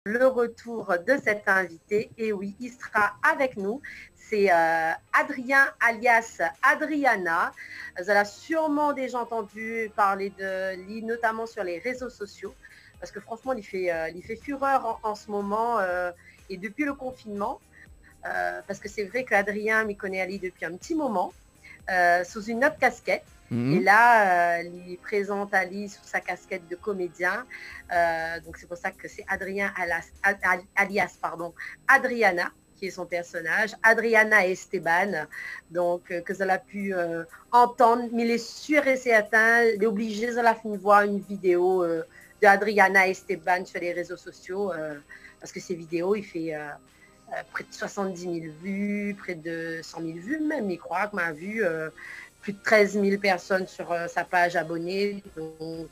le retour de cet invité. Et oui, il sera avec nous. C'est Adrien alias Adriana. Vous avez sûrement déjà entendu parler de lui, notamment sur les réseaux sociaux. Parce que franchement, il fait fureur en ce moment et depuis le confinement. Parce que c'est vrai qu'Adrien m'y connaît Ali depuis un petit moment, sous une autre casquette. Et là, il présente Ali sous sa casquette de comédien. Donc c'est pour ça que c'est Adrien alias Adriana, qui est son personnage. Adriana Esteban, donc que ça l'a pu entendre, mais il est sûr et certain, il est obligé de la voir une vidéo de Adriana Esteban sur les réseaux sociaux, parce que ces vidéos, il fait près de 70 000 vues, près de 100 000 vues même, il croit qu'on m'a vu plus de 13 000 personnes sur sa page abonnée. Donc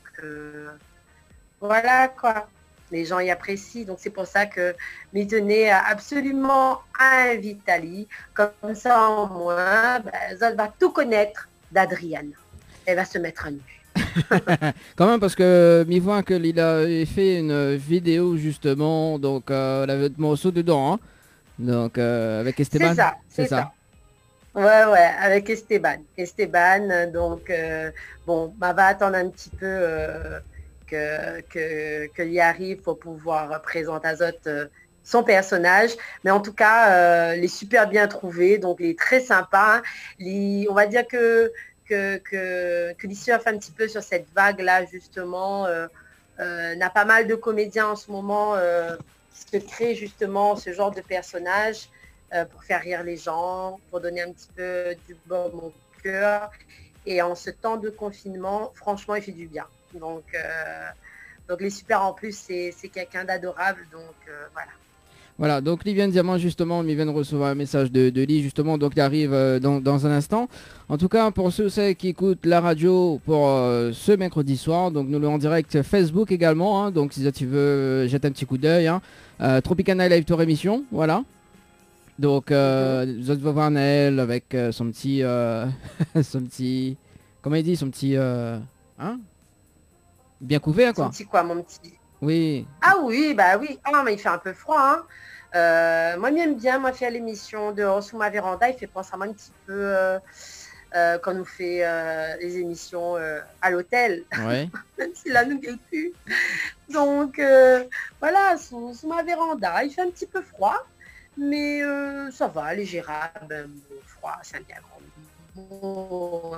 voilà quoi, les gens y apprécient. Donc c'est pour ça que je tenais absolument à inviter Ali. Comme ça au moins, elle va tout connaître d'Adriane. Elle va se mettre à nu. Quand même parce que m'y voit qu'il a fait une vidéo justement, donc elle avait le morceau dedans, hein. Donc avec Esteban, C'est ça. Ouais, avec Esteban. Esteban, donc, bon, on va attendre un petit peu qu'il y arrive pour pouvoir présenter à Zot son personnage. Mais en tout cas, il est super bien trouvé, donc il est très sympa. On va dire que il surfe un petit peu sur cette vague-là, justement. On a pas mal de comédiens en ce moment qui se créent justement ce genre de personnage pour faire rire les gens, pour donner un petit peu du baume au cœur. Et en ce temps de confinement, franchement, il fait du bien. Donc les super en plus, c'est quelqu'un d'adorable. Donc voilà. Voilà, donc Liviane Diamant justement, il vient de recevoir un message de Lee justement, donc il arrive dans un instant. En tout cas, pour ceux qui écoutent la radio pour ce mercredi soir, donc nous le en direct Facebook également, hein, donc si tu veux jeter un petit coup d'œil, hein. Tropicana Live Tour émission, voilà. Donc vous allez voir Naël avec son petit, son petit, comment il dit, son petit, hein, bien couvert quoi. Son petit quoi, mon petit. Oui. Ah oui, bah oui. Ah mais il fait un peu froid, hein. Moi, j'aime bien, moi, faire l'émission dehors sous ma véranda. Il fait penser à moi un petit peu quand on fait les émissions à l'hôtel. Ouais. Même si là, nous gueule plus. Donc, voilà, sous ma véranda. Il fait un petit peu froid, mais ça va, les gérable. Froid, c'est un bien grand mot.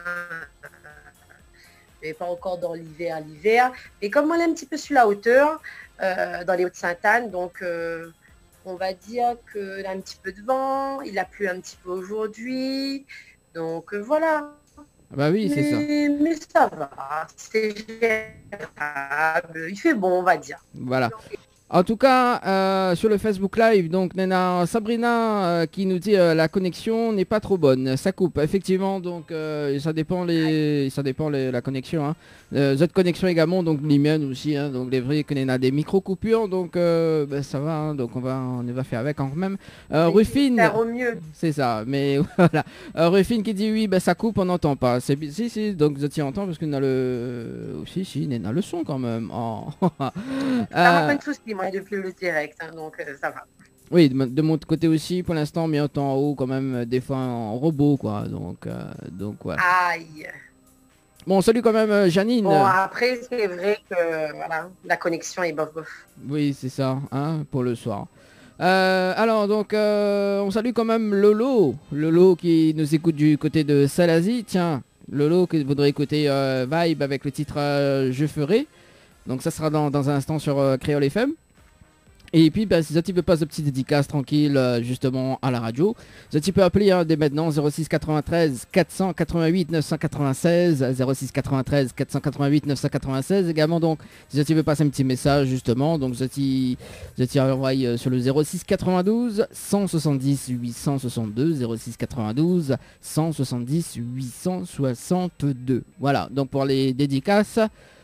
Mais pas encore dans l'hiver. Mais comme on est un petit peu sur la hauteur, dans les Hautes-Sainte-Anne, donc on va dire qu'il a un petit peu de vent, il a plu un petit peu aujourd'hui. Donc voilà. Bah oui, c'est ça. Mais ça va, c'est gérable. Il fait bon, on va dire. Voilà. En tout cas, sur le Facebook Live, donc Nena Sabrina qui nous dit la connexion n'est pas trop bonne, ça coupe. Effectivement, donc ça dépend la connexion. Hein. Cette connexion également, donc les miennes aussi, hein, donc les vrais que Nena des micro coupures, donc ça va, hein, donc on va faire avec quand même. Rufine, faire au mieux. c'est ça, mais voilà. Rufine qui dit oui, ça coupe, on n'entend pas. Si, donc je t'y entends parce que Nena Nena le son quand même. Oh. Ça m'a pas de soucis, moi, depuis le direct, hein, donc ça va. Oui, de mon côté aussi, pour l'instant, mais en haut quand même, des fois en robot, quoi. Donc voilà. Aïe. Bon, salut quand même Janine. Bon, après, c'est vrai que voilà, la connexion est bof bof. Oui, c'est ça, hein, pour le soir. Alors, donc, on salue quand même Lolo. Lolo qui nous écoute du côté de Salazie. Tiens, Lolo qui voudrait écouter Vibe avec le titre Je ferai. Donc, ça sera dans un instant sur Créole FM. Et puis, si tu veux pas de petite dédicace tranquille, justement, à la radio, tu peux appeler dès maintenant 06 93 488 996, 06 93 488 996. Également, donc, si tu veux passer un petit message, justement, donc, tu envoies sur le 06 92 170 862, 06 92 170 862. Voilà, donc pour les dédicaces.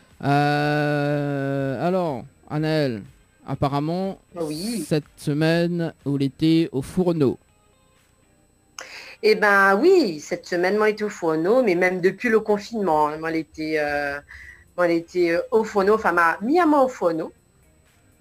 Alors, Anaël. Apparemment, oui. Cette semaine, où il était au fourneau. Eh ben oui, cette semaine, moi, j'étais au fourneau, mais même depuis le confinement, hein, moi, elle était au fourneau, enfin, ma mis à moi au fourneau.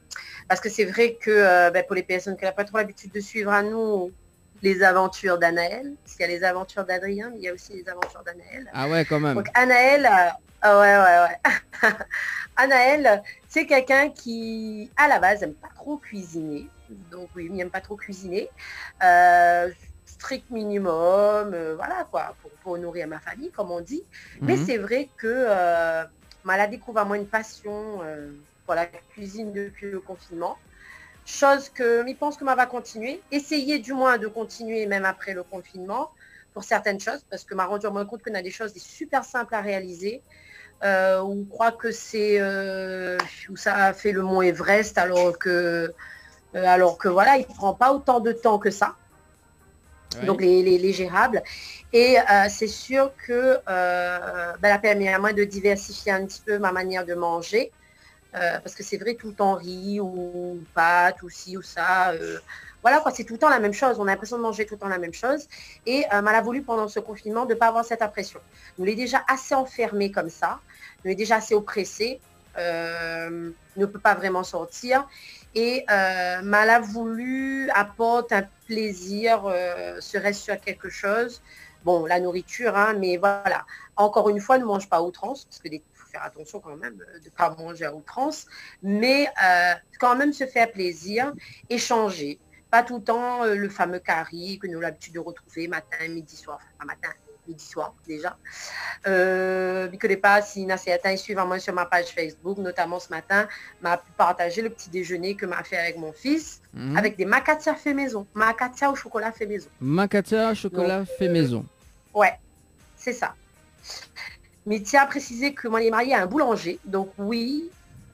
Parce que c'est vrai que pour les personnes qui n'ont pas trop l'habitude de suivre à nous les aventures d'Anaël, parce qu'il y a les aventures d'Adrien, mais il y a aussi les aventures d'Anaël. Ah ouais, quand même. Donc Anaël, ouais. Anaël, c'est quelqu'un qui, à la base, n'aime pas trop cuisiner. Donc oui, il n'aime pas trop cuisiner. Strict minimum, voilà quoi, pour nourrir ma famille, comme on dit. Mais c'est vrai que elle a découvert moi une passion pour la cuisine depuis le confinement. Chose que je pense que va continuer. Essayer du moins de continuer même après le confinement pour certaines choses, parce que m'a rendu compte qu'on a des choses super simples à réaliser. On croit que c'est où ça a fait le mont Everest alors que voilà, il ne prend pas autant de temps que ça. Ouais. Donc les gérables. Et c'est sûr que elle a permis à moi de diversifier un petit peu ma manière de manger. Parce que c'est vrai, tout le temps riz ou pâtes ou ci ou ça. Voilà quoi, c'est tout le temps la même chose. On a l'impression de manger tout le temps la même chose. Et elle a voulu pendant ce confinement de ne pas avoir cette impression. Nous l'est déjà assez enfermé comme ça. Nous l'est déjà assez oppressé. Ne peut pas vraiment sortir. Et elle a voulu apporter un plaisir, serait-ce sur quelque chose. Bon, la nourriture, hein, mais voilà. Encore une fois, ne mange pas à outrance, parce que faire attention quand même de ne pas manger à outrance, mais quand même se faire plaisir et changer. Pas tout le temps le fameux curry que nous avons l'habitude de retrouver matin, midi, soir. Enfin, matin, midi, soir déjà. Je ne connais pas si certains suivent moi sur ma page Facebook, notamment ce matin, m'a partagé le petit déjeuner que m'a fait avec mon fils, avec des macatias fait maison. Macatias au chocolat fait maison. Macatias au chocolat fait maison. Ouais, c'est ça. Mais tiens à préciser que moi, il est marié à un boulanger. Donc oui,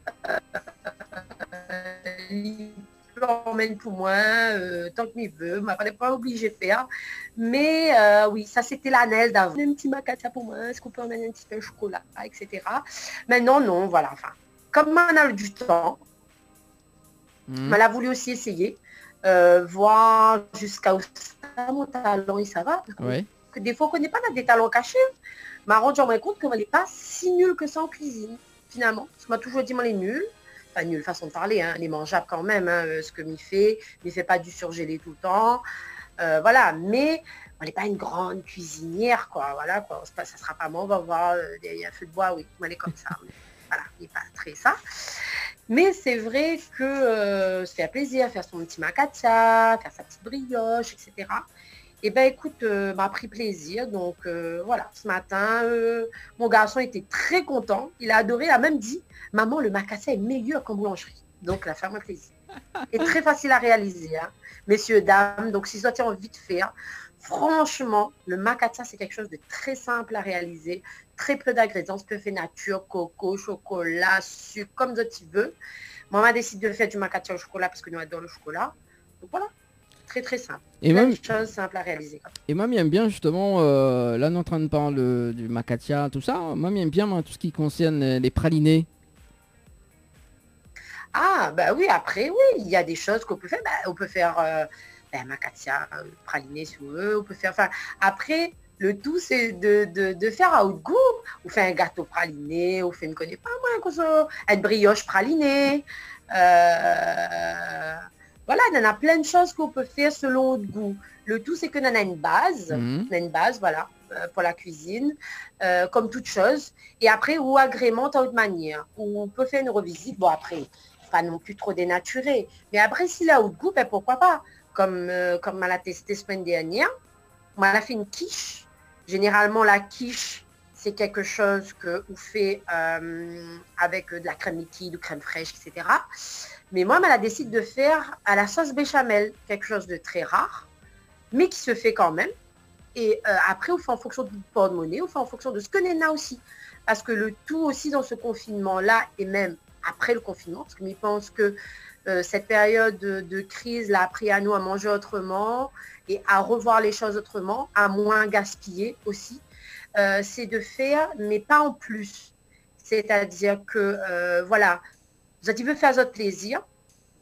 il l'emmène pour moi tant que il veut. Je ne pas obligé de faire. Mais oui, ça c'était l'année d'avant. Un petit macatia pour moi, est-ce qu'on peut emmener un petit peu de chocolat, etc. Maintenant, non, voilà. Enfin, comme on a du temps, on a voulu aussi essayer, voir jusqu'à où ça, mon talent, et ça va. Ouais. Que des fois, on ne connaît pas des talents cachés. M'a rendu compte qu'on n'est pas si nul que ça en cuisine, finalement. Parce qu'on m'a toujours dit, moi, les nuls. Enfin, nul façon de parler, hein, les mangeables quand même, hein, ce que m'y fait. Il ne fait pas du surgelé tout le temps. Voilà, mais on n'est pas une grande cuisinière, quoi. Voilà, quoi. Ça ne sera pas moi, on va voir un feu de bois, oui, on est comme ça. Oui. Voilà, il n'est pas très ça. Mais c'est vrai que se faire plaisir, faire son petit macatia, faire sa petite brioche, etc. Eh bien, écoute, m'a pris plaisir. Donc, voilà, ce matin, mon garçon était très content. Il a adoré. Il a même dit, maman, le macassé est meilleur qu'en boulangerie. Donc, la faire plaisir. Et très facile à réaliser, hein, messieurs, dames. Donc, si vous avez envie de faire, franchement, le macassé, c'est quelque chose de très simple à réaliser. Très peu d'ingrédients. Tu peux faire nature, coco, chocolat, sucre, comme tu veux. Maman décide de faire du macassé au chocolat parce que nous adorons le chocolat. Donc, voilà. Très très simple. Et même chose simple à réaliser. Et moi j'aime bien justement, là on est en train de parler du macatia, tout ça. Moi j'aime bien tout ce qui concerne les pralinés. Ah bah oui, après oui, il y a des choses qu'on peut faire. Bah, on peut faire macatia, praliné si on veut. On peut faire. Enfin, après, le tout c'est de faire à haute goût. On fait un gâteau praliné, on fait une connaît pas moi, une brioche pralinée. Voilà, il y en a plein de choses qu'on peut faire selon notre goût. Le tout, c'est qu'on en a une base, voilà, pour la cuisine, comme toute chose. Et après, on agrémente à autre manière. On peut faire une revisite. Bon, après, pas non plus trop dénaturé. Mais après, s'il a autre goût, ben, pourquoi pas. Comme on l'a testé semaine dernière, on a fait une quiche. Généralement, la quiche, c'est quelque chose qu'on fait avec de la crème liquide ou crème fraîche, etc. Mais moi, elle a décidé de faire à la sauce béchamel, quelque chose de très rare, mais qui se fait quand même. Et après, on fait en fonction du porte-monnaie, on fait en fonction de ce que l'on a aussi. Parce que le tout aussi dans ce confinement-là, et même après le confinement, parce que je pense que cette période de crise l'a appris à nous à manger autrement et à revoir les choses autrement, à moins gaspiller aussi, c'est de faire, mais pas en plus. C'est-à-dire que, voilà, vous avez faire votre plaisir,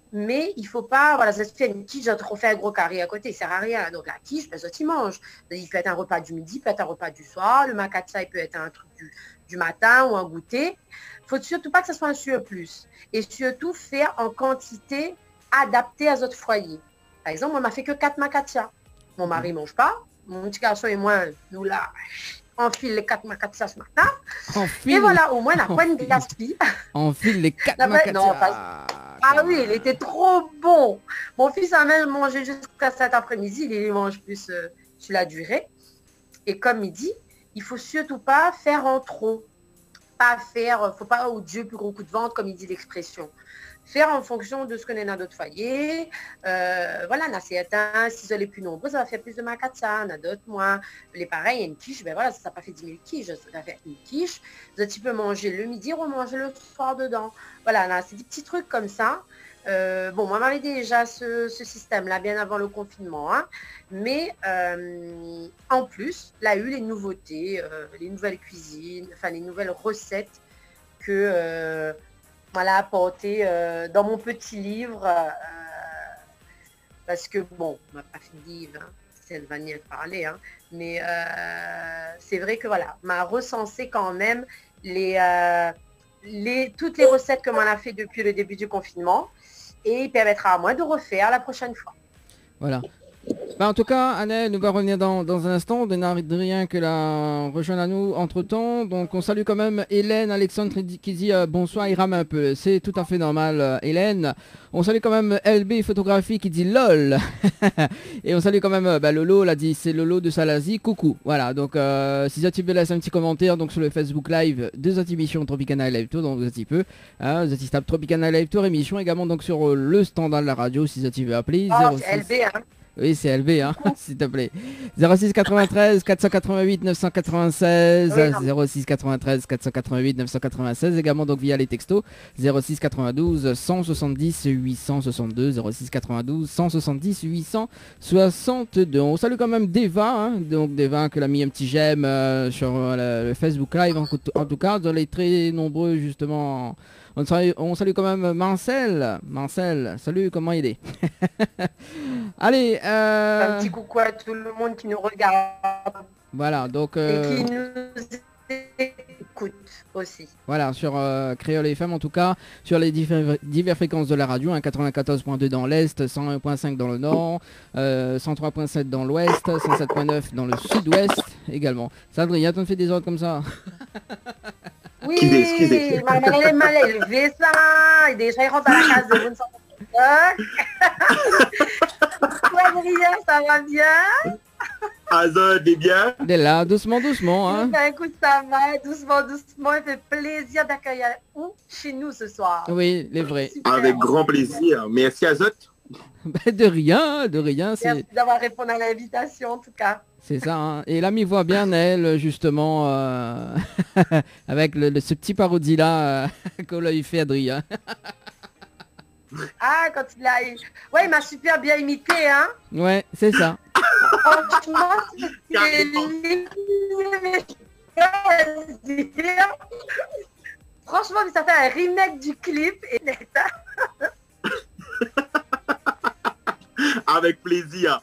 Mais il ne faut pas, voilà, ça se fait une quiche, trop fait un gros carré à côté, ça ne sert à rien. Donc la quiche, ben, ça t'y mange. Il peut être un repas du midi, il peut être un repas du soir. Le makatsa, il peut être un truc du matin ou un goûter. Il ne faut surtout pas que ce soit un surplus. Et surtout faire en quantité adaptée à votre foyer. Par exemple, on m'a fait que 4 makatsa. Mon mari ne mange pas. Mon petit garçon et moi, nous là, on file les 4 makatsa ce matin. Et voilà, au moins, la poigne de gaspille. On file les 4 makatsa. Ah oui, il était trop bon. Mon fils a même mangé jusqu'à cet après-midi. Il mange plus sur la durée. Et comme il dit, il ne faut surtout pas faire en trop. Faut pas au Dieu plus gros coup de ventre, comme il dit l'expression. Faire en fonction de ce qu'on est dans d'autres foyers. Voilà, on a certains, si ils sont plus nombreux, ça va faire plus de makatsa, on a d'autres moins. Les pareils, une quiche, ben voilà, ça n'a pas fait 10 000 quiches, ça va faire une quiche. Tu peux manger le midi, remanger le soir dedans. Voilà, c'est des petits trucs comme ça. Bon, moi, j'avais déjà ce système-là bien avant le confinement. Hein, mais en plus, là, il y a eu les nouveautés, les nouvelles cuisines, enfin les nouvelles recettes que... voilà, apporté dans mon petit livre, parce que, bon, on n'a pas fini le livre, hein, c'est va y parler, hein, mais c'est vrai que, voilà, m'a recensé quand même toutes les recettes que m'en a fait depuis le début du confinement, et il permettra à moi de refaire la prochaine fois. Voilà. Bah en tout cas, Annelle nous va revenir dans un instant. On n'a rien que la rejoindre à nous entre temps. Donc on salue quand même Hélène Alexandre qui dit bonsoir, il rame un peu. C'est tout à fait normal, Hélène. On salue quand même LB Photographie qui dit lol. Et on salue quand même Lolo, l'a dit, c'est Lolo de Salazie. Coucou. Voilà, donc si tu veux laisser un petit commentaire donc sur le Facebook Live de cette émission Tropicana Live Tour, donc vous êtes peu. Vous êtes stable Tropicana Live Tour émission également donc sur le standard de la radio si tu veux appeler. Oh, c'est LB, hein. Oui, c'est LB, hein, s'il te plaît. 06 93 488 996, 06 93 488 996, également donc via les textos, 06 92 170 862, 06 92 170 862. On salue quand même Deva, hein, donc Deva qui a mis un petit j'aime sur le Facebook Live, en tout cas, dans les très nombreux justement... On salue quand même Marcel. Marcel, salut, comment il est? Allez. Un petit coucou à tout le monde qui nous regarde. Voilà, donc... Et qui nous écoute aussi. Voilà, sur Créole FM en tout cas, sur les diverses fréquences de la radio, hein, 94.2 dans l'Est, 101.5 dans le Nord, 103.7 dans l'Ouest, 107.9 dans le Sud-Ouest également. Sandrine, tu me fais des ordres comme ça? Oui, elle est mal élevée, ça. Et déjà, il rentre à la case de Vincent. Adrien, ça va bien? Azad, est bien? Elle est là, doucement, doucement. Hein. Écoute, ça va, doucement, doucement. Il fait plaisir d'accueillir chez nous ce soir. Oui, les vrais. Super. Avec grand plaisir. Merci, Azot. De rien, de rien. Merci d'avoir répondu à l'invitation, en tout cas. C'est ça, hein. Et là, m'y voit bien, elle, justement, avec ce petit parodie-là qu'on lui fait Adrien. Ah, quand il a... Ouais, il m'a super bien imité, hein. Ouais, c'est ça. Franchement, franchement, ça fait un remake du clip. Et... Avec plaisir.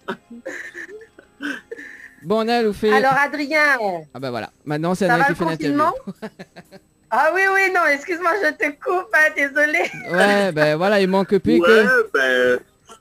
Bon, elle vous fait... Alors, Adrien. Ah ben voilà, maintenant c'est Anna qui fait l'interview. Ah oui, oui, non, excuse-moi, je te coupe, hein, désolé. Ouais, ben voilà, il manque plus ben...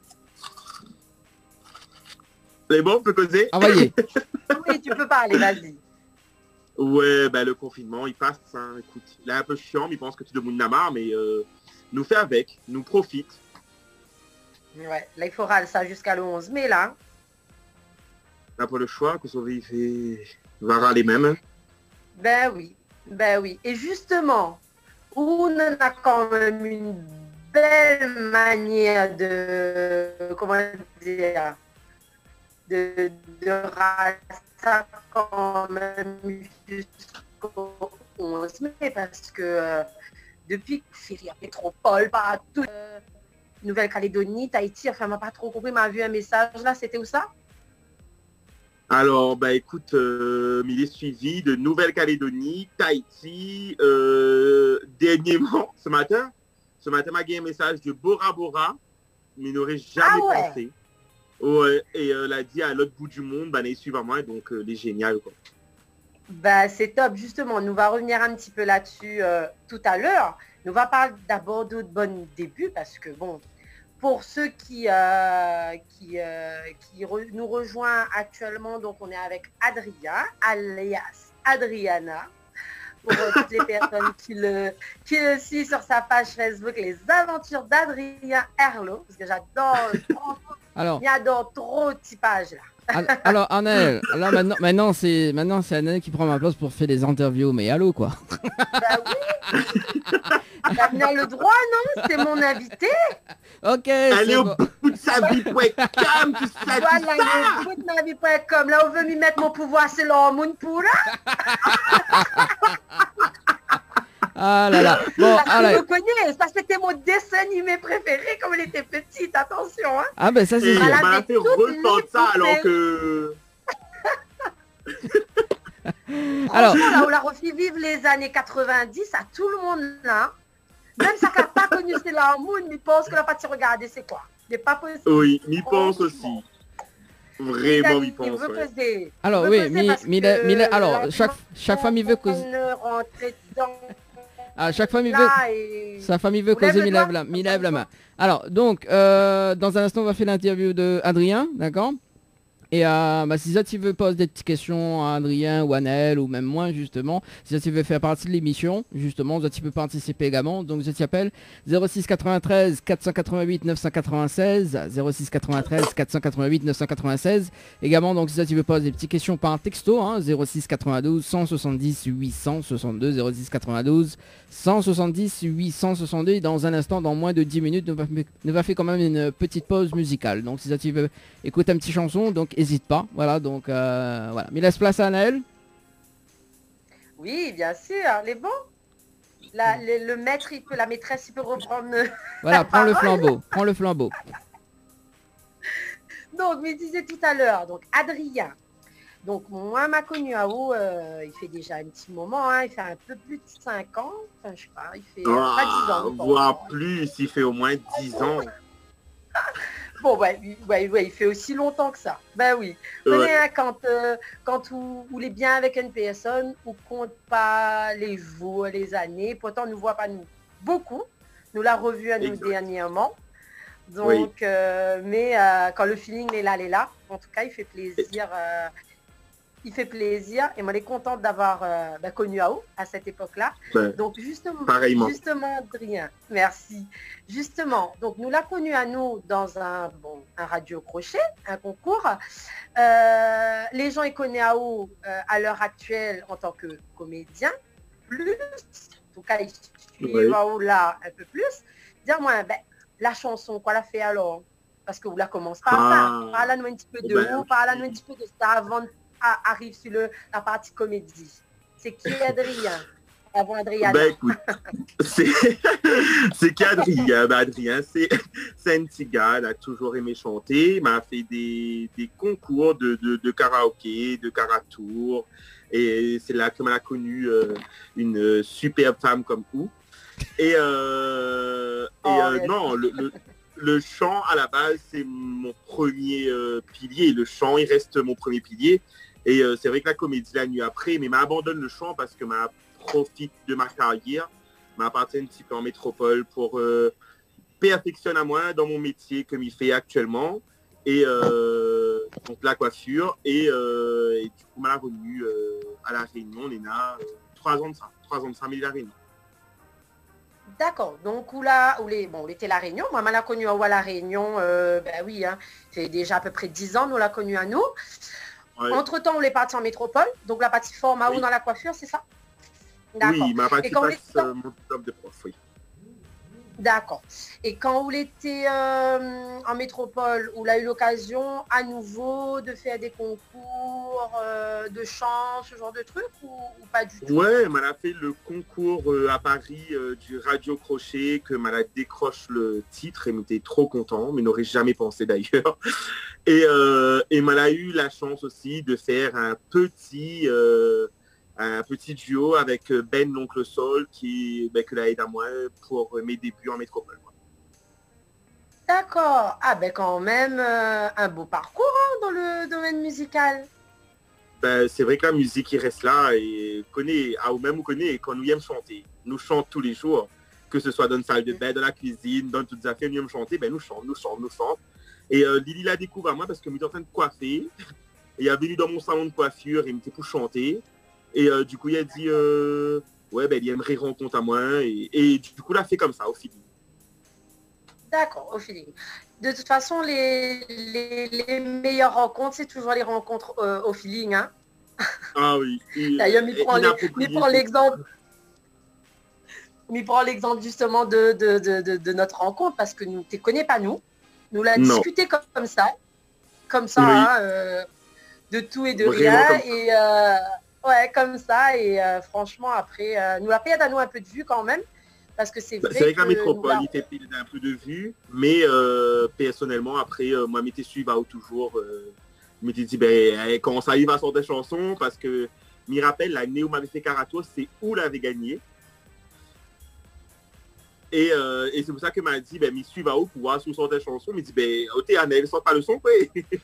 C'est bon, on peut causer? Envoyez. Oui, tu peux parler, vas-y. Ouais, ben le confinement, il passe, hein. Écoute, il est un peu chiant, mais il pense que tu demandes marre, mais nous fait avec, nous profite. Ouais, là, il faudra ça jusqu'à le 11 mai, là. On n'a pas le choix, que Sauvé va râler même. Ben oui. Ben oui. Et justement, on a quand même une belle manière de, comment dire, de ça quand même jusqu'au 11 mai, parce que depuis qu'il y a métropole partout, Nouvelle-Calédonie, Tahiti, enfin, on m'a pas trop compris, m'a vu un message là, c'était où ça? Alors, bah écoute, il est suivi de Nouvelle-Calédonie, Tahiti, dernièrement, ce matin, Ce matin, m'a gagné un message de Bora Bora, mais n'aurait jamais pensé. Ouais, et elle a dit à l'autre bout du monde, bah, suivre moi, donc elle est géniale, quoi. Bah, c'est top, justement. Nous va revenir un petit peu là-dessus tout à l'heure. Nous va parler d'abord de bon début, parce que, bon, pour ceux qui nous rejoignent actuellement, donc on est avec Adrien, alias Adriana. Pour toutes les personnes qui le suivent sur sa page Facebook, les aventures d'Adrien Herlot, parce que j'adore trop de typage là. Alors Annelle, là maintenant c'est Annelle qui prend ma place pour faire des interviews, mais allô quoi. Bah oui. Elle a le droit, non? C'est mon invité. Ok. Elle est au bout de sa vie.com, tout ça. Voilà, elle est au bout de ma vie.com. Là, on veut m'y mettre mon pouvoir, c'est l'hormone pour là. Ah là là. Bon, je le connais, ça c'était mon dessin animé préféré quand elle était petite, attention. Hein. Ah ben ça c'est sûr. Elle m'a fait ressentir ça alors que... Alors, là, on l'a refait vivre les années 90 à tout le monde là. Même ça n'a pas connu c'est l'hormone, mais pense que la partie regarder c'est quoi. C'est pas possible. Oui, m'y pense aussi. Vraiment, m'y pense. Ouais. Alors oui, alors chaque famille veut causer. Ah, chaque famille veut. Sa famille veut causer, m'y lève la main. Alors donc dans un instant on va faire l'interview de Adrien, d'accord? Et si ça tu veux poser des petites questions à Adrien ou à Nel ou même moi justement, si ça tu veux faire partie de l'émission, justement, ça tu peux participer également. Donc je t'appelle 06 93 488 996 06 93 488 996. Également donc si ça tu veux poser des petites questions par texto, 06 92 170 862 06 92 170 862. Et dans un instant, dans moins de 10 minutes, nous va faire quand même une petite pause musicale. Donc si ça tu veux écouter une petite chanson, donc n'hésite pas, voilà, donc voilà. Mais laisse place à Anaël. Oui, bien sûr, les bons. Le maître, la maîtresse, il peut reprendre. Voilà, prends le flambeau. Donc, je me disais tout à l'heure, donc Adrien. Donc, moi, m'a connu à haut, il fait déjà un petit moment, il fait un peu plus de 5 ans. Enfin, je sais pas, il fait pas 10 ans. Voire plus, il fait au moins 10 ans. Bon, ouais, il fait aussi longtemps que ça. Ben oui. Ouais. Quand vous est bien avec une personne, on compte pas les jours, les années. Pourtant, on ne voit pas nous beaucoup. Nous l'a revu à nous dernièrement. Donc, oui. Mais quand le feeling est là. En tout cas, il fait plaisir. Il fait plaisir et moi, je suis contente d'avoir connu AO à cette époque-là. Ouais. Donc, justement, Adrien, merci. Justement, donc, nous l'a connu à nous dans un radio crochet, un concours. Les gens, ils connaissent AO à l'heure actuelle en tant que comédien, plus. En tout cas, ils suivent AO là un peu plus. Dis-moi, la chanson, quoi la fait alors? Parce que vous la commencez par ça. Parle-nous un petit peu de vous, parle-nous un petit peu de ça avant arrive sur la partie comédie. C'est qui Adrien? Avant Adrien. Écoute, c'est qui Adrien? Adrien, c'est un petit gars, il a toujours aimé chanter, il m'a fait des concours de karaoké, de karatour, et c'est là que m'a connu une superbe femme comme vous. Et non, le chant à la base, c'est mon premier pilier. Le chant, il reste mon premier pilier. Et c'est vrai que la comédie la nuit après, mais m'abandonne le chant parce que m'a profite de ma carrière, m'appartient un petit peu en métropole pour perfectionner à moi dans mon métier que m'y fait actuellement. Et donc la coiffure. Et du coup, m'a revenu à La Réunion, on est là 3 ans de ça, mais La Réunion. D'accord, donc on était La Réunion, moi je l'ai connu à La Réunion, oui, c'est déjà à peu près 10 ans, nous l'a connu à nous. Ouais. Entre-temps, on est parti en métropole, donc la partie forme à dans la coiffure, c'est ça? Oui, ma partie passe mon top de prof, oui. D'accord. Et quand vous étiez en métropole, vous avez eu l'occasion à nouveau de faire des concours de chant, ce genre de trucs ou pas du tout? Ouais, elle a fait le concours à Paris du Radio Crochet, que elle décroche le titre et m'était trop content, mais n'aurait jamais pensé d'ailleurs. Et elle a eu la chance aussi de faire un petit un petit duo avec Ben, l'oncle Sol, que là aide à moi pour mes débuts en métropole. D'accord. Ah ben quand même, un beau parcours hein, dans le domaine musical. Ben, c'est vrai que la musique, il reste là et connaît, ou même on connaît, quand nous aimons chanter, nous chantons tous les jours, que ce soit dans une salle de bain, dans la cuisine, dans toutes les affaires, nous aimons chanter, ben nous chantons. Et Lily l'a découvert à moi parce que j'étais en train de coiffer. Il est venu dans mon salon de coiffure, il m'était pour chanter. Et du coup, il a dit, ouais, ben, il aimerait rencontrer à moi. Et du coup, il a fait comme ça, au feeling. D'accord, au feeling. De toute façon, les meilleures rencontres, c'est toujours les rencontres au feeling. Hein. Ah oui. D'ailleurs, il prend l'exemple. Il prend l'exemple justement de notre rencontre parce que nous ne te connais pas nous. Nous l'avons discuté comme ça. Comme ça, oui. Hein, de tout et de vraiment rien. Et ouais, comme ça. Et franchement, après, nous a payé à nous un peu de vue quand même. Parce que c'est vrai que la métropole, il fait payé un peu de vue. Mais personnellement, après, moi, je suivre toujours. Je me dit, ben, quand ça arrive à sortir des chansons, parce que, je me rappelle, l'année où m'avait fait Caratos, c'est où l'avait gagné. Et c'est pour ça que m'a dit, ben, m'y suivre à où pour voir si on sort des chansons. Mais dit, ben, ok, Annelle, sort pas le son, quoi.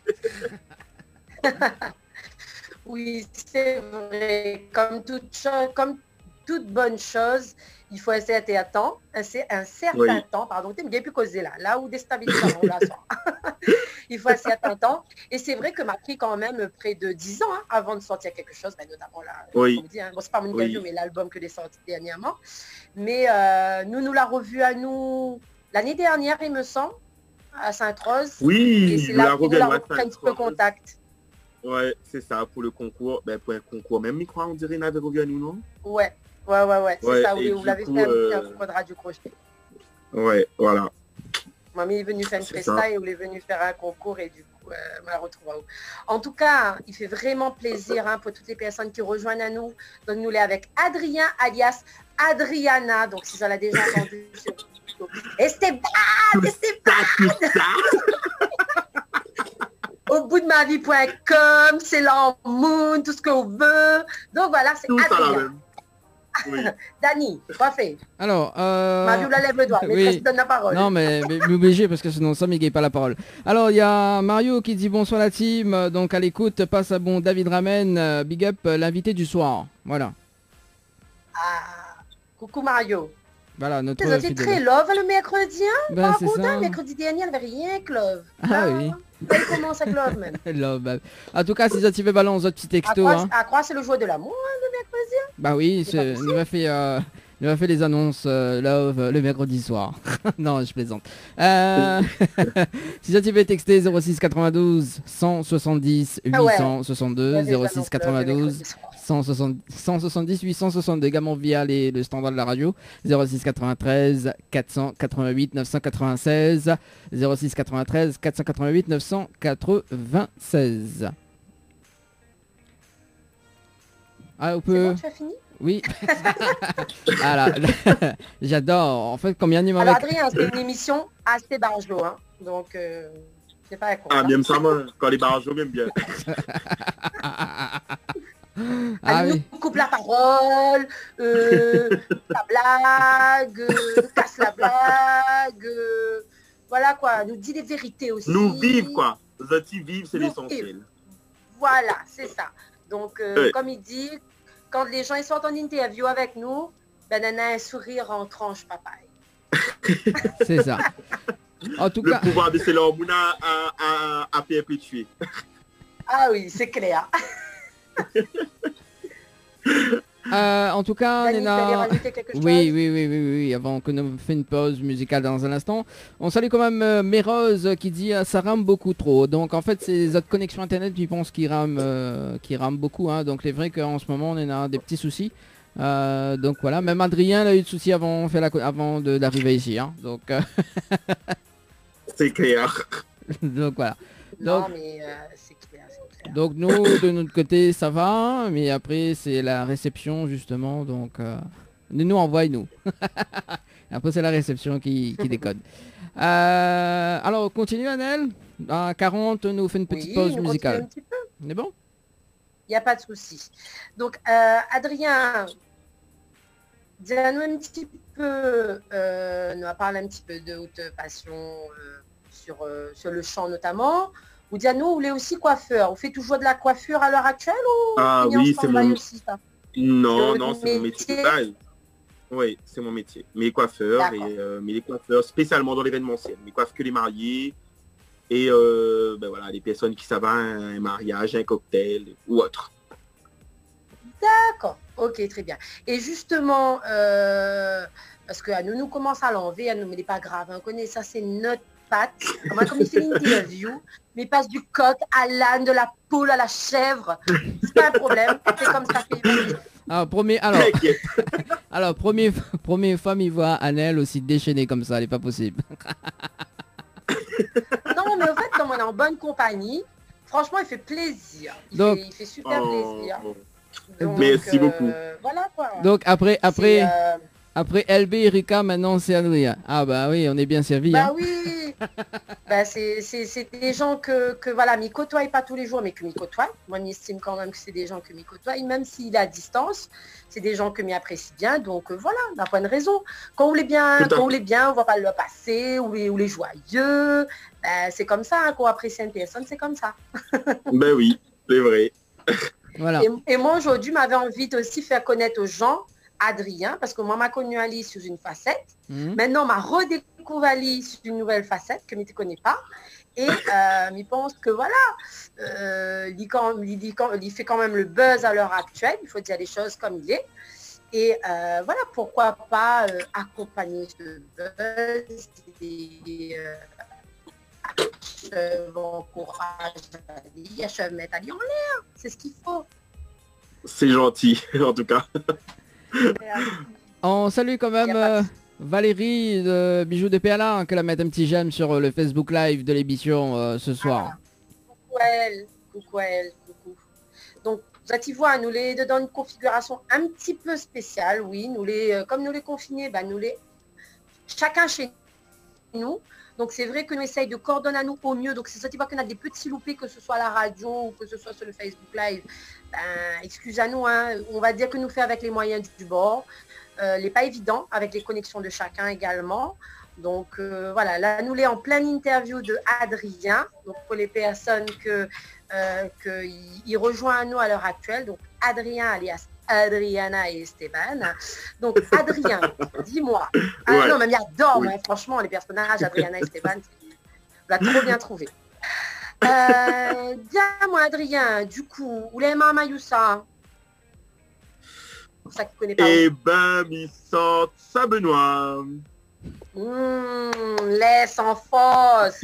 Oui, c'est vrai. Comme toute bonne chose, il faut essayer à temps, un certain temps, pardon, tu n'as plus causé là où déstabilisant, là, il faut essayer à temps. Et c'est vrai que m'a pris quand même près de 10 ans hein, avant de sortir quelque chose, ben, notamment là, comme dit, hein, bon, c'est pas mon interview, mais l'album que j'ai sorti dernièrement. Mais nous l'a revu à nous l'année dernière, il me semble, à Sainte-Rose. Oui, et c'est là où nous l'a repris un petit peu contact. Ouais, c'est ça, pour le concours. Ben, pour un concours, même, je crois, on dirait, il avait revu à nous, non? Ouais. C'est ça, vous l'avez fait un concours de radio crochet. Ouais, voilà. Mamie est venue faire une presta et vous est venu faire un concours et du coup, on la retrouve à vous. En tout cas, il fait vraiment plaisir hein, pour toutes les personnes qui rejoignent à nous. Donc, nous l'est avec Adrien, alias Adriana. Donc, si vous l'avez déjà entendu sur Esteban au bout de ma vie.com, c'est l'Moon, tout ce qu'on veut. Donc, voilà, c'est Adrien. Oui. Dani, quoi fait? Alors, Marie la lève le doigt, mais je donne la parole. Non, mais obligé parce que sinon ça m'égaye pas la parole. Alors, il y a Mario qui dit bonsoir la team. Donc, à l'écoute, passe à bon David Ramen. Big up, l'invité du soir. Voilà. Ah, coucou Mario. Voilà, notre c'est très love le mercredi, hein? Ben, c'est ça. Mercredi dernier, il n'y avait rien que love. Ah oui. Là, il commence avec love, même. Love, bah. En tout cas, si ça t'y fait balance, votre petit texto. À croire, c'est le jour de l'amour, hein, le mercredi. Bah oui, il m'a fait les annonces love le mercredi soir. Non, je plaisante. Si ça t'y fait texter 06 92 170 862 06 92 170 862 également via le standard de la radio 06 93 488 996 06 93 488 996. Ah, on peut... C'est bon, tu as fini? Oui. Voilà. J'adore. En fait, comme Yannick Alors, Adrien, c'est une émission assez barjo, hein. Donc, c'est pas à quoi. Ah, bien ça, moi, quand les barjots, même bien. Elle nous coupe la parole, la blague, casse la blague, voilà quoi, nous dit des vérités aussi. Nous vivre quoi, nous vivre c'est l'essentiel. Voilà, c'est ça. Donc, comme il dit, quand les gens ils sont en interview avec nous, ben on a un sourire en tranche papaye. C'est ça. En tout cas, le pouvoir de Sailor Moon à perpétuer. Ah oui, c'est clair. En tout cas, Nena... oui, avant que nous fassions une pause musicale dans un instant. On salue quand même Mérose qui dit ça rame beaucoup trop. Donc en fait, c'est notre connexion internet qui pense qu'il rame beaucoup. Hein. Donc c'est vrai qu'en ce moment, on a des petits soucis. Donc voilà, même Adrien a eu de soucis avant d'arriver ici. Hein. Donc c'est clair. Donc voilà. Non, mais c'est clair. Donc nous, de notre côté, ça va, mais après, c'est la réception, justement, donc nous envoie-nous. Après, c'est la réception qui décode. Alors, on continue, Annelle. À 40, nous fait une petite pause musicale. On est bon? Il n'y a pas de souci. Donc, Adrien, dis-nous un petit peu, nous va parler un petit peu de votre passion sur le chant notamment. Ou dis-nous, vous voulez aussi coiffeur. Vous faites toujours de la coiffure à l'heure actuelle ou Ah oui, c'est mon... aussi, ça? Non, c'est mon métier de base. Oui, c'est mon métier. Mes coiffeurs, mais les coiffeurs spécialement dans l'événementiel. Mes coiffes que les mariés et voilà, les personnes qui savent un mariage, un cocktail ou autre. D'accord, ok, très bien. Et justement, parce que nous commence à l'enlever, mais il n'est pas grave, on connaît ça, c'est notre patte. Comme il fait l'interview, mais il passe du coq à l'âne, de la poule à la chèvre. C'est pas un problème, c'est comme ça. Première fois, il voit Annelle aussi déchaînée comme ça, elle n'est pas possible. Non, mais en fait, comme on est en bonne compagnie, franchement, il fait plaisir. Il fait super plaisir. Donc, merci beaucoup. Voilà quoi. Donc après LB et Rika, maintenant c'est Adrien. Ah bah oui, on est bien servi. Bah oui. Bah, c'est des gens que voilà, m'y côtoie pas tous les jours, mais que m'y côtoie. Moi, j'estime quand même que c'est des gens que m'y côtoie, même s'il est à distance. C'est des gens que m'y apprécie bien. Donc voilà, on n'a pas de raison. Quand on les bien, on va pas le passer, ou les joyeux. Bah, c'est comme ça qu'on apprécie une personne, c'est comme ça. Ben oui, c'est vrai. Voilà. Et moi aujourd'hui m'avais envie de aussi faire connaître aux gens Adrien, parce que moi m'a connu Ali sous une facette. Maintenant m'a redécouvert Ali sous une nouvelle facette que je ne connais pas. Et il pense que voilà, il fait quand même le buzz à l'heure actuelle, il faut dire les choses comme il est. Et voilà, pourquoi pas accompagner ce buzz et bon courage à Ali, à mettre Ali en l'air, c'est ce qu'il faut. C'est gentil, en tout cas. On salue quand même Valérie de Bijoux de PLA, qu'elle a mettre un petit j'aime sur le Facebook Live de l'émission ce soir. Coucou elle. Donc, vous allez voir, nous les dans une configuration un petit peu spéciale, oui. Comme nous les confinés, chacun chez nous. Donc, c'est vrai que nous essayons de coordonner à nous au mieux. Donc, c'est ça, tu vois qu'on a des petits loupés, que ce soit à la radio ou que ce soit sur le Facebook Live. Excusez-nous, hein, on va dire que nous fait avec les moyens du bord. Les pas évident avec les connexions de chacun également. Donc, voilà, là, nous les en pleine interview de Adrien. Donc, pour les personnes il rejoint à nous à l'heure actuelle. Donc, Adrien alias Adriana et Esteban. Donc, Adrien, dis-moi. Ouais. Non, mais j'adore, oui. Franchement, les personnages, Adriana et Esteban, tu l'as trop bien trouvé. Dis-moi, Adrien, du coup, où les mamans Mayoussa? Pour ça qui connaît pas. Eh ben, Missante Saint-Benoît. Laisse en force.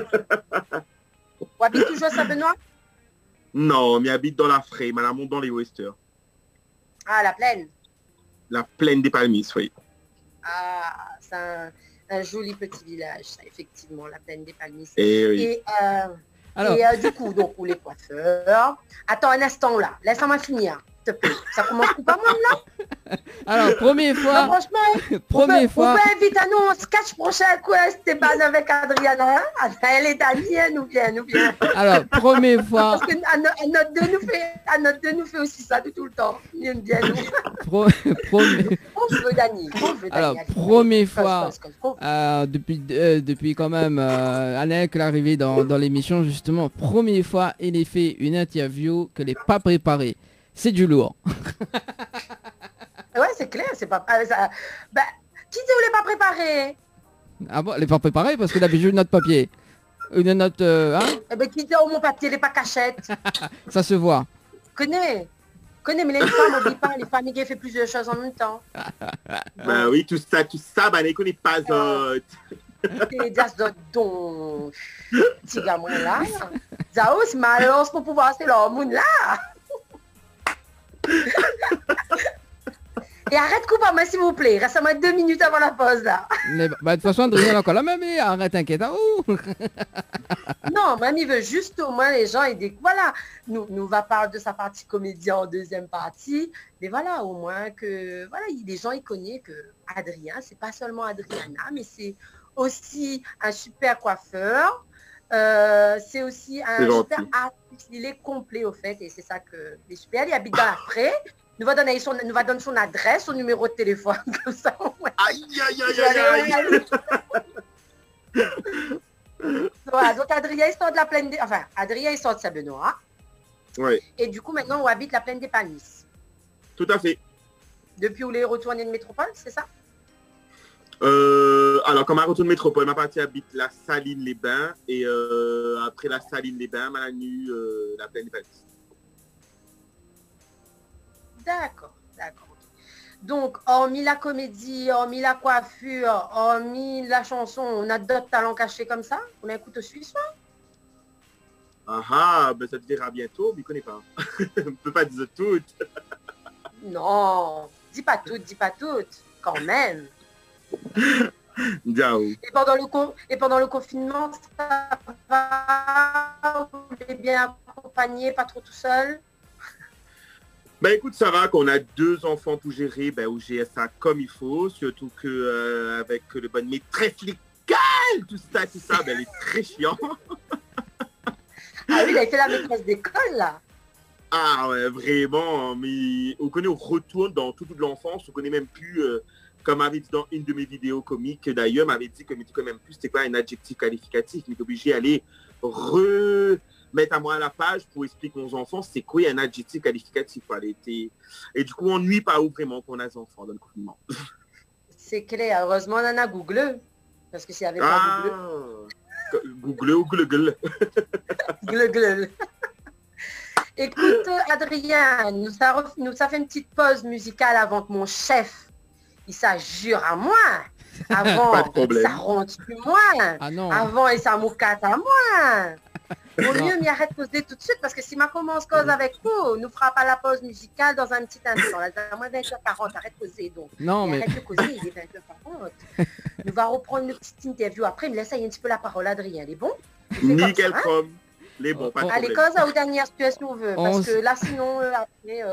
Vous habitez toujours à Saint-Benoît? Non, mais habite dans la Fraye, Malamont dans les Westers. Ah, la plaine. La plaine des Palmiers, oui. Ah, c'est un joli petit village, ça, effectivement, la plaine des Palmiers. Et du coup, donc, pour les coiffeurs. Attends un instant là, laisse-moi finir. Ça commence tout pas mal là. Alors, première fois. Non, franchement, on peut inviter à nous un sketch prochain, quoi, Stéphane avec Adriana. Elle est Danielle, nous vient. Alors, première fois. Parce que à notre deux nous fait aussi ça de tout le temps. Il aime bien nous. On veut Dani. Alors, première fois, depuis quand même Annelle qui est arrivée dans l'émission, justement, première fois, il a fait une interview que n'est pas préparée. C'est du lourd. Ouais, c'est clair, c'est pas... qui dit vous l'avez pas préparé? Ah bon, elle n'est pas préparée parce que d'habitude une note papier. Une note... qui dit mon papier, elle n'est pas cachette. Ça se voit. Connais, mais les femmes, on dit pas, les familles qui font plusieurs choses en même temps. Bah oui, tout ça, ne connaît pas Et das donc, petit gamin là. Ça aussi, malheureusement pour pouvoir c'est leur monde là. Et arrête couper, s'il vous plaît. Reste-moi 2 minutes avant la pause là. Mais, de toute façon, Adrien encore là même. Arrête, t'inquiète. Non, même il veut juste au moins les gens et voilà. Nous va parler de sa partie comédien en deuxième partie. Mais voilà, au moins que voilà, les gens ils connaissent que Adrien, c'est pas seulement Adriana, mais c'est aussi un super coiffeur. C'est aussi un C'est gentil. super artiste. Il est complet au fait et c'est ça que est super. Il habite dans la Prée. Nous va donner son adresse, son numéro de téléphone comme ça. Ouais. Aïe, aïe, aïe, aïe, aïe. Voilà, donc Adrien il sort de la plaine des... Enfin, Adrien il sort de Saint-Benoît. Ouais, Et du coup, maintenant, on habite la plaine des Panis. tout à fait. Depuis où il est retourné de métropole, c'est ça? Alors, comme un retour de métropole, ma partie habite la Saline-les-Bains et après la Saline-les-Bains, Malanu, la plaine des Panis. D'accord, d'accord. Ok. Donc, hormis la comédie, hormis la coiffure, hormis la chanson, on a d'autres talents cachés comme ça? On a un couteau suisse, là? Ah, ben ça te verra bientôt, mais je connais pas. On peut pas dire toutes. Non, dis pas toutes, quand même. Ciao. Et pendant le confinement, ça va? Vous êtes bien accompagné, pas trop tout seul? Ben écoute, ça va qu'on a 2 enfants pour gérer, ben où j'ai ça comme il faut, surtout que avec le bon maîtresse l'école, tout ça, ben elle est très chiant. Ah oui, il a été la maîtresse d'école, là. Ah ouais, vraiment, mais on connaît, on retourne dans toute l'enfance, on connaît même plus, comme m'avait dit dans une de mes vidéos comiques, d'ailleurs, m'avait dit que mais tu connais même plus c'était quoi un adjectif qualificatif, mais t'es obligé d'aller remettre à moi à la page pour expliquer aux enfants c'est quoi un adjectif qualificatif. Quoi. Et du coup, on nuit pas où vraiment qu'on a des enfants dans le confinement. C'est clair, heureusement, on en a Google. Parce que s'il n'y avait pas Google ou Google. Google. Écoute, Adrien, nous a fait une petite pause musicale avant que mon chef, il s'ajure à moi. Avant, Pas de problème. ça rentre plus moi. Ah non. Avant, il s'amoucate à moi. Au mieux, m'y arrête de poser tout de suite parce que si ma commence cause avec vous, nous fera pas la pause musicale dans un petit instant. Là, à moins 20h40, arrête de causer donc. Non, mais... Arrête de causer, il est 20h40. Nous va reprendre une petite interview après, me laisse un petit peu la parole, Adrien. Elle est bon? Nickel comme. Les bons, pas de Allez, problème. cause aux dernières situations, veut, parce que là, sinon, après,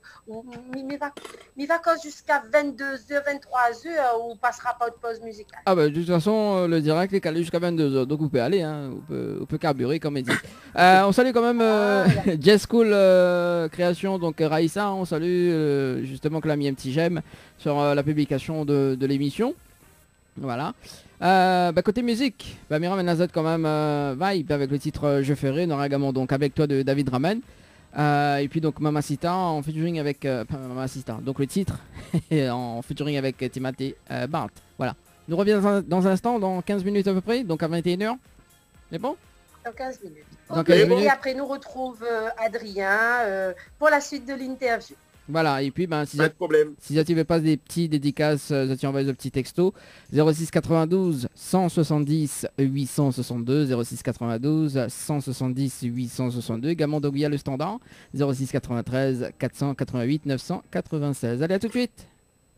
m'y va cause jusqu'à 22h, 23h, ou on passera pas de pause musicale. Ah bah de toute façon le direct est calé jusqu'à 22h, donc vous pouvez aller, hein, on peut carburer comme il dit. On salue quand même Jazz School Création, donc Raïssa, on salue justement que l'a mis un petit j'aime sur la publication de l'émission. Voilà. Côté musique, Myriam Nazat quand même vibe avec le titre Je ferai, on aura également donc Avec toi de David Ramen. Et puis donc Mamacita en featuring avec pas Mamacita, donc le titre en featuring avec Timothy Bart. Voilà. Nous reviendrons dans un instant, dans 15 minutes à peu près, donc à 21h. C'est bon? Dans 15 minutes. Dans Ok, 15 et minutes. après, nous retrouve Adrien pour la suite de l'interview. Voilà, et puis si Pas de problème. tu veux pas des petits dédicaces, tu envoies des petits textos 06 92 170 862 06 92 170 862, également donc via le standard 06 93 488 996. Allez, à tout de suite.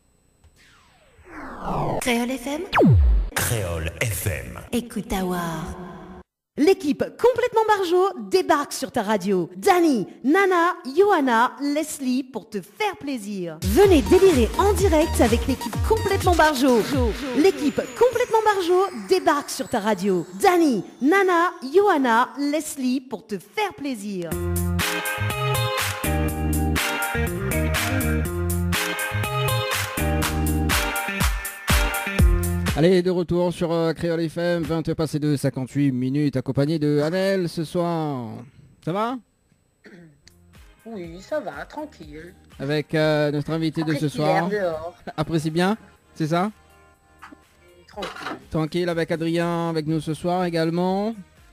Créole FM, Créole FM. écoute Awar. L'équipe complètement barjo débarque sur ta radio. Dani, Nana, Johanna, Leslie pour te faire plaisir. Venez délirer en direct avec l'équipe complètement barjo. L'équipe complètement barjo débarque sur ta radio. Dani, Nana, Johanna, Leslie pour te faire plaisir. Allez, de retour sur Créole FM, 20 passé de 58 minutes, accompagné de Annelle ce soir. Ça va? Oui, ça va, tranquille. Avec notre invité de ce Après, soir. il est dehors, Apprécie bien, c'est ça? tranquille. Tranquille avec Adrien, avec nous ce soir également.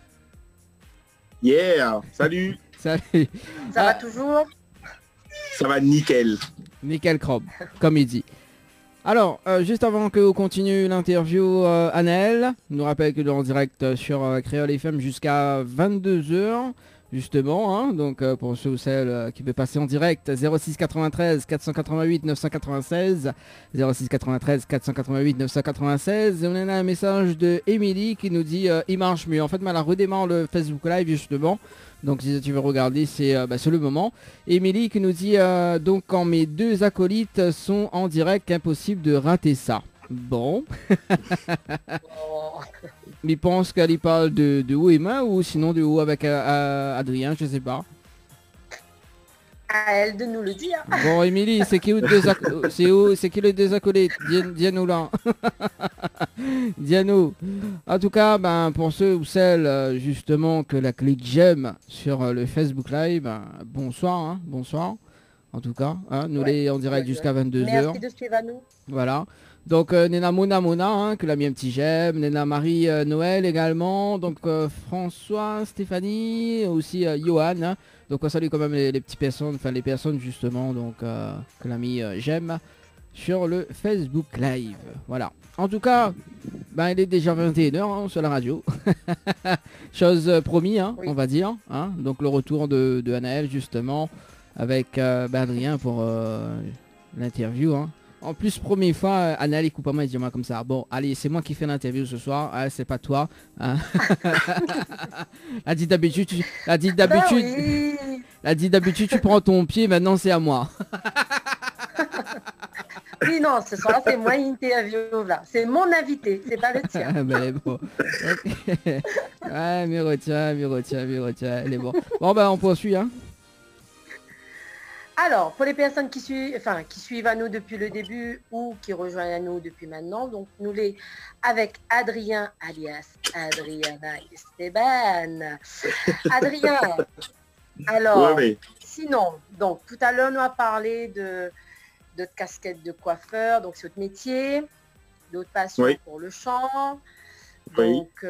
Yeah, salut. Salut. Ça va toujours? Ça va nickel. Nickel Crob, comme il dit. Alors, juste avant que on continue l'interview, Anaël nous rappelle que nous sommes en direct sur Créole FM jusqu'à 22h, justement. Hein, donc, pour ceux ou celles qui veulent passer en direct, 06 93 488 996, 06 93 488 996. Et on a un message de Émilie qui nous dit il marche mieux. En fait, elle redémarre le Facebook Live, justement. Donc si tu veux regarder, c'est le moment. Émilie qui nous dit donc quand mes deux acolytes sont en direct, impossible de rater ça. Bon. Oh. il pense qu'elle y parle de haut et main ou sinon de haut avec Adrien, je sais pas. À elle de nous le dire. Bon, Émilie, c'est qui, c'est qui le désacolyte? Dis-nous là. Dis-nous. En tout cas, ben, pour ceux ou celles, justement, que la clique j'aime sur le Facebook Live, ben, bonsoir, hein, bonsoir. En tout cas, hein, nous les en direct jusqu'à 22h. Merci de suivre à nous. Voilà. Donc Nena Mona hein, que l'a mis un petit j'aime, Nena Marie Noël également, donc François, Stéphanie, aussi Johan, hein. Donc on salue quand même les petites personnes, enfin les personnes justement, donc que l'a mis j'aime sur le Facebook Live. Voilà. En tout cas, ben, il est déjà 21h hein, sur la radio. Chose promis, hein, oui. On va dire. Hein. Donc le retour de Anaël justement avec Adrien pour l'interview. Hein. En plus, première fois, Anaël coupe pas mal, il dit moi comme ça. Bon, allez, c'est moi qui fais l'interview ce soir. Ah, c'est pas toi. Hein. Elle dit d'habitude, tu prends ton pied. Maintenant, c'est à moi. Oui, non, ce soir, c'est moi interview là. C'est mon invité, c'est pas le tien. Ben, bon. Okay. Ouais, mais retiens. Elle est bon. Bon, ben, on poursuit, hein. Alors, pour les personnes qui suivent à nous depuis le début ou qui rejoignent à nous depuis maintenant, donc nous les avec Adrien alias Adriana Esteban. Adrien, alors, ouais, sinon, donc tout à l'heure, on a parlé de casquette de coiffeur, donc c'est votre métier, d'autres passions oui. Pour le chant. Donc, oui.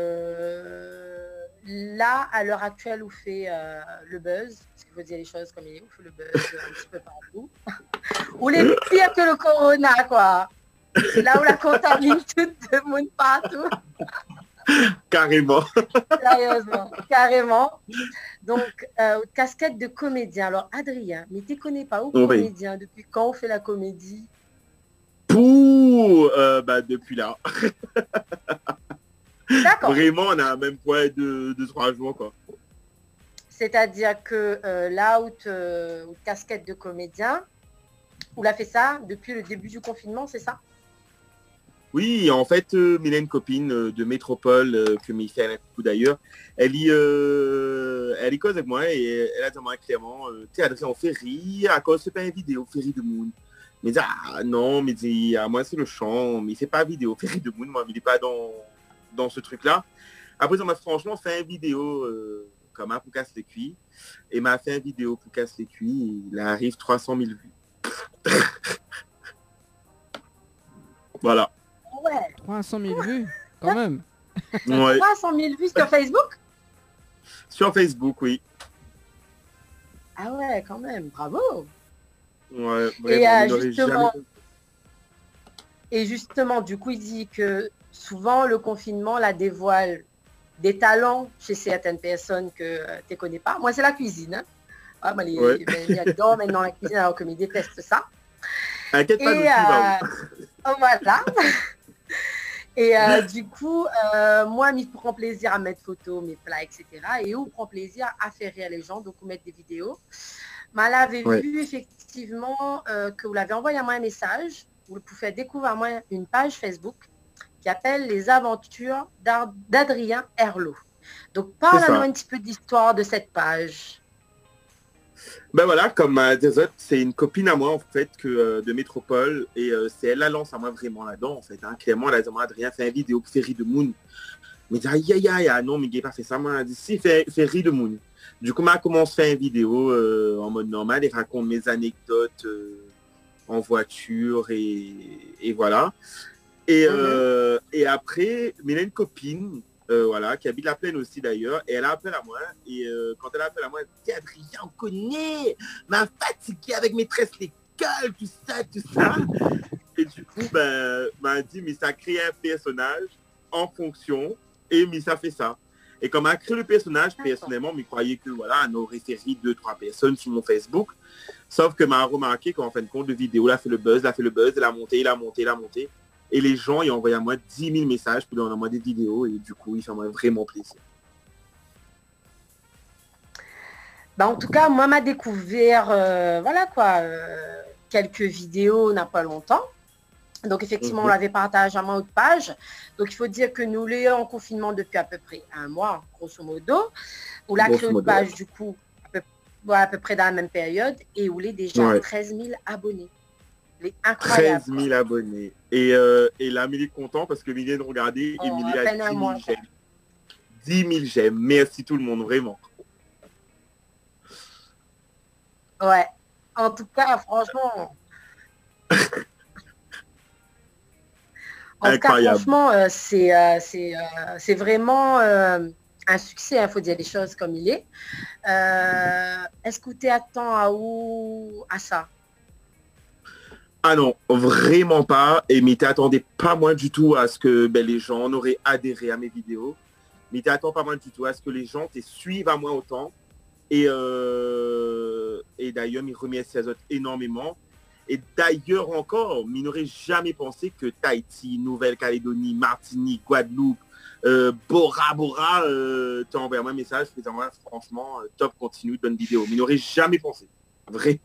Là, à l'heure actuelle, où fait le buzz, parce qu'il faut dire les choses comme il est, où fait le buzz un petit peu partout, ou les pires que le corona, quoi. C'est là où la contamine tout le monde partout. Carrément. Sérieusement, carrément. Donc, casquette de comédien. Alors, Adrien, mais tu ne connais pas où comédien? Depuis quand on fait la comédie? Depuis là. D'accord. Vraiment, on a un même point de 3 jours, quoi. C'est-à-dire que là où casquette de comédien, on l'a fait ça depuis le début du confinement, c'est ça? Oui, en fait, Mylène, copine de Métropole, que m'y fait un coup d'ailleurs, elle cause avec moi et elle a dit moi clairement, tu sais, Adrien, on fait rire, à cause c'est pas une vidéo, on fait rire de monde. Mais dit, ah non, mais dit, moi c'est le chant, mais c'est pas vidéo, fait rire de monde, moi, mais il n'est pas dans ce truc-là. Après, on m'a franchement fait une vidéo comme un pour casse les cuits, et m'a fait une vidéo pour casse les cuits, il arrive 300 000 vues. Voilà. Ouais. 300 000 vues, quand même. Ouais. 300 000 vues sur Facebook? Sur Facebook, oui. Ah ouais, quand même, bravo. Ouais, vraiment, et justement, du coup, il dit que souvent, le confinement la dévoile des talents chez certaines personnes que tu ne connais pas. Moi, c'est la cuisine. Hein. Ah, il adore maintenant la cuisine, alors que il déteste ça. Inquiète pas dessus, voilà. Et du coup, moi, je prends plaisir à mettre photos, mes plats, etc. Et où prend plaisir à faire rire les gens, donc mettre des vidéos. Mais elle avait vu effectivement que vous l'avez envoyé à moi un message. Vous pouvez découvrir à moi une page Facebook qui appelle Les Aventures d'Adrien Herlot. Donc, parle-nous un petit peu d'histoire de cette page. Ben voilà, comme des autres, c'est une copine à moi en fait de Métropole et c'est elle la lance à moi vraiment là-dedans en fait. Hein. Clairement, elle a dit moi Adrien fait une vidéo pour faire rire de Moon. Mais dit aïe non mais il n'a pas fait ça. Moi elle dit si fait rire de Moon. Du coup, moi commence à faire une vidéo en mode normal et raconte mes anecdotes en voiture et voilà. Et après, mais il a une copine. Voilà, qui habite la plaine aussi d'ailleurs, et elle a appelé à moi, et quand elle a appelé à moi, elle dit Adrien, on connaît, m'a fatigué avec maîtresse l'école, tout ça. Et du coup, m'a dit, mais ça crée un personnage en fonction, et mais ça fait ça. Et comme elle a créé le personnage, personnellement, mais croyait que voilà, on aurait fait rire 2-3 personnes sur mon Facebook, sauf que m'a remarqué qu'en fin de compte, de vidéo, elle a fait le buzz, elle a monté. Et les gens, ils ont envoyé à moi 10 000 messages pour donner à moi des vidéos. Et du coup, ils font vraiment plaisir. En tout cas, moi, m'a découvert, quelques vidéos, n'a pas longtemps. Donc effectivement, on l'avait partagé à notre page. Donc il faut dire que nous l'ayons en confinement depuis à peu près un mois, grosso modo. On l'a créé une page du coup à peu près dans la même période et où il est déjà 13 000 abonnés. Il est incroyable. 13 000 abonnés. Et là, Amélie est content parce que Amélie vient de regarder. Émilie a 10 000 j'aime. 10 000 j'aime. Merci tout le monde, vraiment. Ouais. En tout cas, franchement... c'est vraiment un succès, il faut dire les choses comme il est. Est-ce que tu attends à ça? Ah non, vraiment pas. Et mais t'attendais pas moins du tout à ce que les gens auraient adhéré à mes vidéos. Mais t'attends pas moins du tout à ce que les gens te suivent à moi autant. Et d'ailleurs, ils remercient les autres énormément. Et d'ailleurs encore, ils n'auraient jamais pensé que Tahiti, Nouvelle-Calédonie, Martinique, Guadeloupe, Bora Bora, t'as envoyé un message, franchement, top, continue, bonne vidéo. Mais ils n'auraient jamais pensé. Vraiment.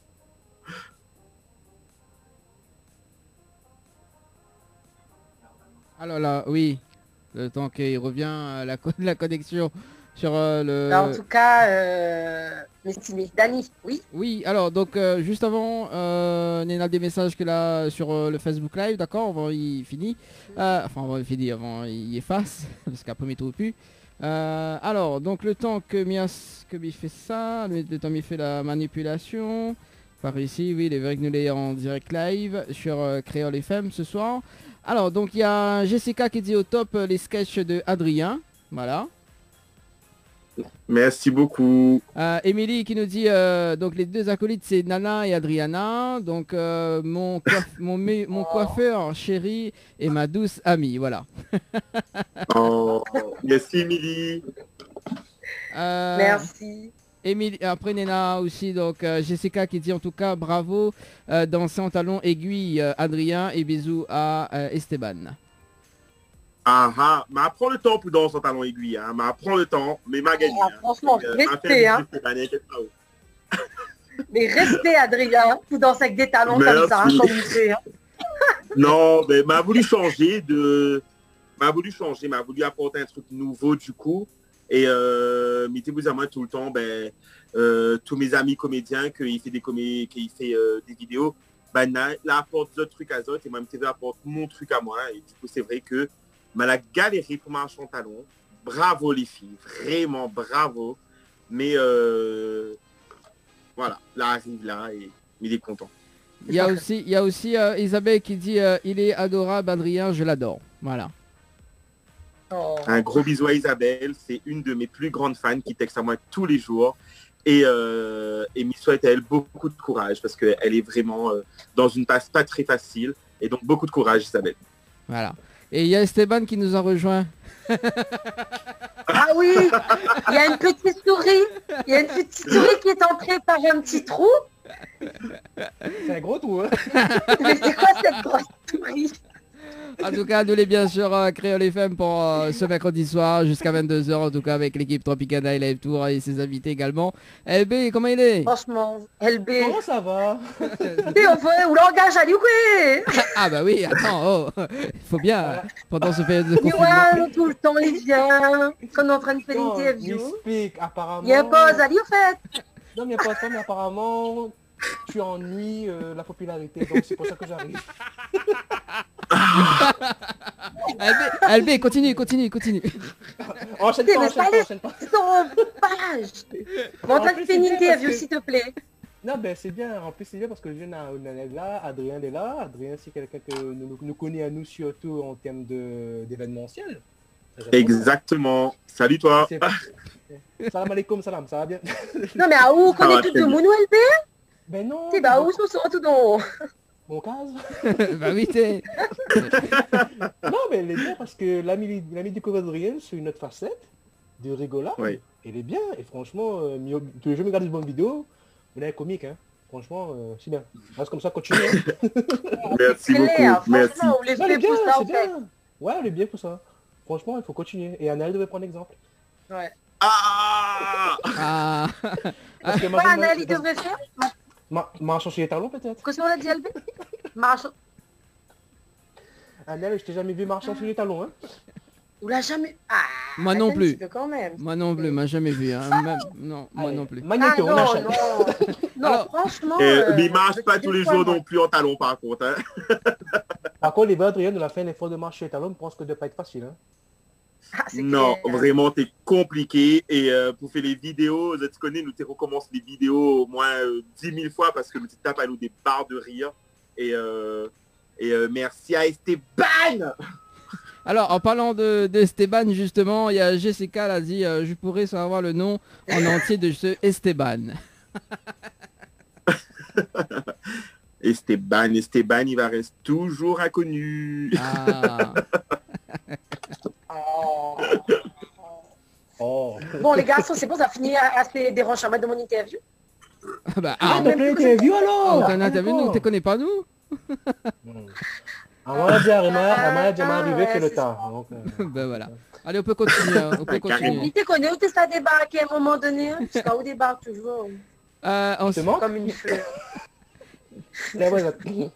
Alors là, oui, le temps qu'il revient, la connexion sur le... En tout cas, mes estimés. Dani, oui. Oui, alors donc juste avant, on a des messages que là sur le Facebook Live, d'accord, avant il finit. Avant il finit, avant il efface, parce qu'après il trouve plus. Alors, donc le temps que il fait ça, le temps il fait la manipulation, par ici, oui, il est vrai que nous l'ayons en direct live sur Créole FM ce soir. Alors, donc il y a Jessica qui dit au top les sketchs de Adrien, voilà. Merci beaucoup. Émilie qui nous dit donc les deux acolytes c'est Nana et Adriana, donc mon coiffeur chéri et ma douce amie, voilà. Oh, merci Émilie. Merci. Émilie, après Nena aussi, donc Jessica qui dit en tout cas bravo, danser en talons aiguilles Adrien et bisous à Esteban. Mais prends le temps pour danser en talons aiguilles, hein. Prends le temps, mais m'a gagné. Franchement, respect, hein. Mais respect, Adrien, pour danser avec des talons comme ça, hein, comme il fait. Hein. Non, mais m'a voulu changer, m'a voulu apporter un truc nouveau du coup. Et mettez vous à moi tout le temps, tous mes amis comédiens qui fait des vidéos, là apporte d'autres trucs à d'autres et moi MTV apporte mon truc à moi. Et du coup, c'est vrai que la galéré pour marcher en talons. Bravo les filles, vraiment bravo. Mais voilà, là arrive là et il est content. Il y a aussi Isabelle qui dit il est adorable Adrien, je l'adore. Voilà. Oh. Un gros bisou à Isabelle, c'est une de mes plus grandes fans qui texte à moi tous les jours. Et me souhaite à elle beaucoup de courage parce qu'elle est vraiment dans une passe pas très facile. Et donc beaucoup de courage Isabelle. Voilà. Et il y a Esteban qui nous a rejoint. Ah oui, il y a une petite souris. Il y a une petite souris qui est entrée par un petit trou. C'est un gros trou, hein. Mais c'est quoi cette grosse souris? En tout cas, nous les bien sûr Créole FM pour ce mercredi soir jusqu'à 22h en tout cas avec l'équipe Tropicana et Live Tour et ses invités également. LB, comment il est? Franchement, LB. Comment ça va? Ou langage à lui. Ah bah oui, attends, il faut bien pendant ce période de confinement. Tout le temps il vient. Quand on est en train de faire une interview. Apparemment. Il y a pas à lui au fait. Non mais il n'y a pas ça, mais apparemment tu ennuies la popularité, donc c'est pour ça que j'arrive. LB, continue. Enchaîne pas. C'est ton page. On va faire une interview, s'il te plaît. Non, c'est bien. En plus, c'est bien parce que Jeune est là, Adrien est là. Adrien, c'est quelqu'un que nous connaît à nous, surtout en termes d'événementiel. Exactement. Salut toi. Salam alaikum, salam, ça va bien? Non, mais à où connaît tout le monde, LB? Ben non. C'est où sont tout dans... Mon case. Bah oui, t'es... Non, mais elle est bien parce que l'ami du Adrien, c'est une autre facette de rigolade. Oui. Elle est bien. Et franchement, tous les jours, regarde une bonne vidéo. Vous êtes comique, hein. Franchement, c'est bien. Reste comme ça, continue. Hein. Merci beaucoup. Merci. On les fait pour ça, en fait. Ouais, elle est bien pour ça. Franchement, il faut continuer. Et Anaël devrait prendre exemple. Ouais. Parce que quoi, Anaël, il devrait faire? Marchons sur les talons, peut-être. Qu'est-ce qu'on a dit, LB? Marchons. Annelle, je t'ai jamais vu marchant sur les talons, hein. Vous l'avez jamais... Ah, Moi non attends un plus. petit peu quand même. Moi non plus, m'a jamais vu. Hein. Non, moi Allez, non plus. Ah Magnéto, on non, achète. non. Non, Alors, franchement... Mais il marche pas tous les jours non plus en talons par contre. Hein. Par contre, les Adrien nous a fait un effort de marcher les talons, je pense que ça ne doit pas être facile, hein. Ah, c'est Non, clair. vraiment, t'es compliqué. Et pour faire les vidéos, tu connais, nous te recommence les vidéos au moins 10 000 fois parce que nous te tape à nous des barres de rire. Et merci à Esteban. Alors, en parlant d'Esteban, justement, il y a Jessica, elle a dit, je pourrais savoir le nom en entier de ce Esteban. Esteban, il va rester toujours inconnu. Ah. Oh. Oh. Bon, les garçons, c'est bon, ça finit à se déranger de mon interview. Bah, Ah, ah, t'as fait l'interview alors? on t'a vu, nous, tu connais pas nous. On m'a dit à Rema, jamais arrivé que le c'est temps. ça. Donc, Ben voilà. Allez, on peut continuer. On peut continuer. Il te connaît où tu ça débarqué à un moment donné, hein? Jusqu'à où débarque toujours, On c'est bon? comme une fleur. C'est vrai,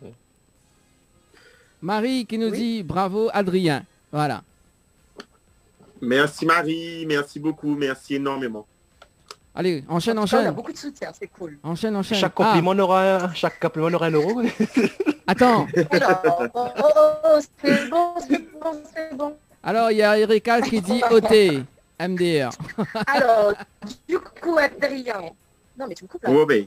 Marie qui nous Oui. dit bravo Adrien. Voilà. Merci Marie, merci beaucoup, merci énormément. Allez, enchaîne, En tout cas, on a enchaîne. beaucoup de soutien, c'est cool. Enchaîne. chaque compliment aura un euro. Attends. Alors, c'est bon. Alors, il y a Erika qui dit OT. MDR. Alors, du coup, Adrien. Non, mais tu me coupes là. Oh, ben,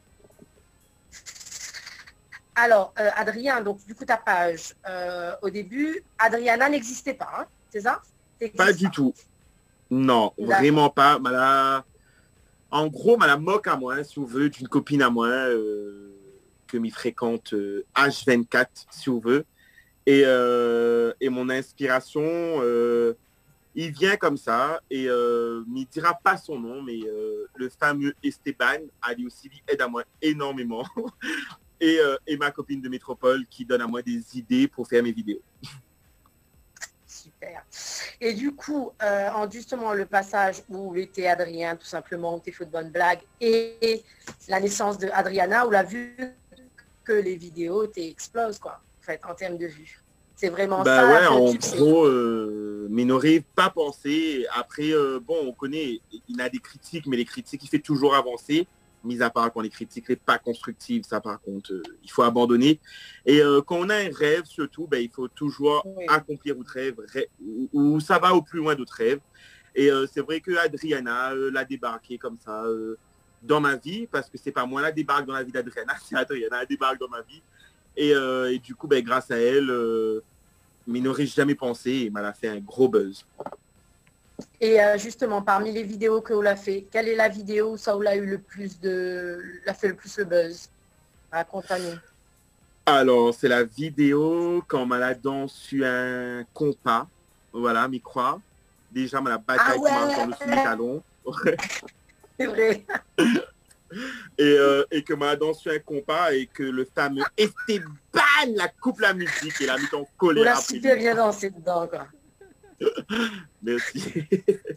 Alors, Adrien, donc du coup, ta page, au début, Adriana n'existait pas, hein, c'est ça? pas du tout. Non, D'accord. vraiment pas. En gros, la moque à moi, si vous voulez, d'une copine à moi que m'y fréquente H24, si vous voulez. Et mon inspiration, il vient comme ça et il dira pas son nom, mais le fameux Esteban, Ali aussi, aide à moi énormément. et ma copine de métropole qui donne à moi des idées pour faire mes vidéos. Super. Et du coup, en justement le passage où était Adrien, tout simplement, où t'es fait de bonnes blagues, et la naissance de Adriana, où la vue que les vidéos t'explosent, quoi, en fait, en termes de vues. C'est vraiment Bah ça. ouais, le en succès. gros, mais n'aurait pas pensé. Après, bon, on connaît, il a des critiques, mais les critiques, il fait toujours avancer. Mis à part quand les critiques n'est pas constructive, ça par contre, il faut abandonner. Et quand on a un rêve, surtout, ben, il faut toujours Oui. accomplir votre rêve, ou ça va au plus loin d'autres rêves. Et c'est vrai que Adriana l'a débarqué comme ça dans ma vie, parce que c'est pas moi la débarque dans la vie d'Adriana, c'est Adriana la débarque dans ma vie. Et du coup, ben, grâce à elle, mais n'aurait jamais pensé, et elle a fait un gros buzz. Et justement, parmi les vidéos que vous l'a fait, quelle est la vidéo où ça vous l'a eu le plus l'a fait le plus le buzz? Raconte-nous. Alors, c'est la vidéo quand Maladon suit un compas. Voilà, m'y croire. Déjà, ma bataille qui marche dans le sous les talons. C'est vrai. Et que Maladon suit un compas et que le fameux Esteban la coupe la musique et la met en Vous colère. l'a après super lui. bien dansé dedans, quoi. Merci.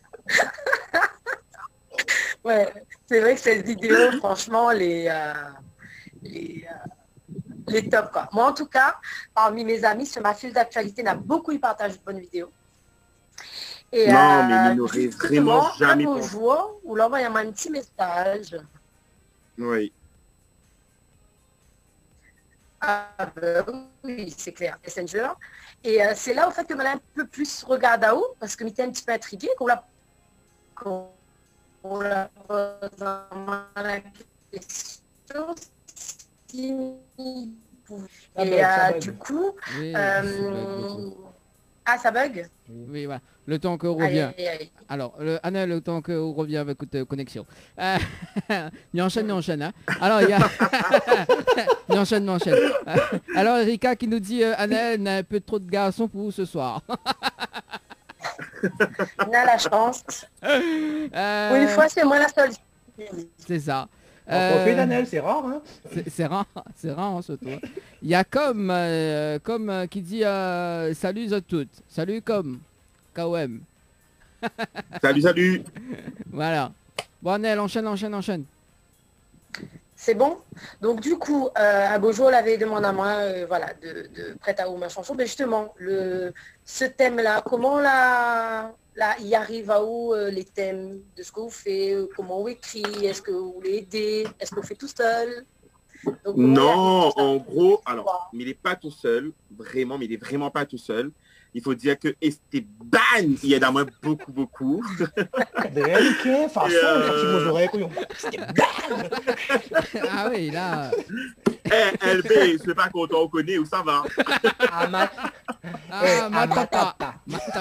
Ouais, c'est vrai que cette vidéo, franchement, les top, quoi. Moi, en tout cas, parmi mes amis, sur ma file d'actualité, n'a beaucoup y partagé de bonnes vidéos. Et, Non, mais il n'aurait justement, vraiment jamais un beau pensé. jour, vous l'envoyez-moi un petit message. Oui. Ah, oui, c'est clair, Messenger. Et c'est là, au fait, que je un peu plus regarde à où, parce que j'étais un petit peu intriguée, qu'on la pose la question. Et du coup, Oui, ça bug beaucoup. ça bug. Oui, voilà. Le temps qu'on revient. Alors, Anna, le temps qu'on revient avec votre connexion. Il enchaîne. Hein. Alors, il y a... il enchaîne. Alors, Erika qui nous dit, Anna, elle a un peu trop de garçons pour vous ce soir. On a la chance. Une fois, c'est moi la seule. C'est ça. En profil d'Annelle, c'est rare, hein. C'est rare hein, surtout. Il y a comme qui dit salut à toutes. Salut comme KOM. Salut. Voilà. Bon, Annelle, enchaîne. C'est bon. Donc du coup, à Bojo l'avait demandé à moi, voilà, de prête à ou ma chanson. Mais justement, ce thème-là, comment il arrive à où les thèmes de ce que vous faites, comment vous écrit, est-ce que vous voulez aider, est-ce que vous faites tout seul? Donc, Non, en gros, alors, mais il n'est pas tout seul, vraiment, mais il n'est vraiment pas tout seul. Il faut dire que Esteban, il aide à moi beaucoup, beaucoup. Ah oui, là. LB, je sais pas quand on connaît où ça va. Matapa.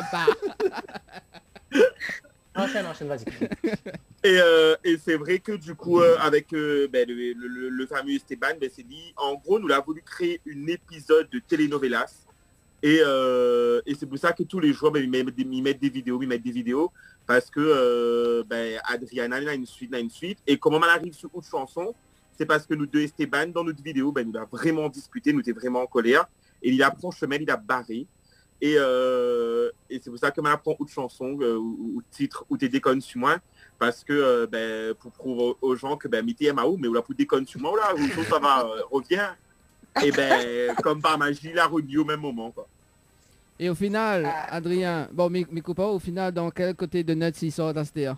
Enchaîne, vas-y. Et c'est vrai que du coup, avec le fameux Esteban, c'est dit, en gros, nous l'avons voulu créer un épisode de telenovelas. Et c'est pour ça que tous les jours, ils mettent des vidéos, parce que Adriana a une suite. Et comment on arrive sur autre chanson, c'est parce que nous deux, Esteban, dans notre vidéo, nous avons vraiment discuté, nous étions vraiment en colère. Et il apprend chemin, il a barré. Et c'est pour ça que je apprends autre chanson, ou titre, ou t'es déconnes sur moi. Parce que pour prouver aux gens que m'était MAO, mais ou là pour déconner sur moi, là, où ça va, revient. Et comme par magie, il a revenu au même moment, quoi. Et au final, Adrien, bon, mes copains, au final, dans quel côté de Nuts ils sortent à STA?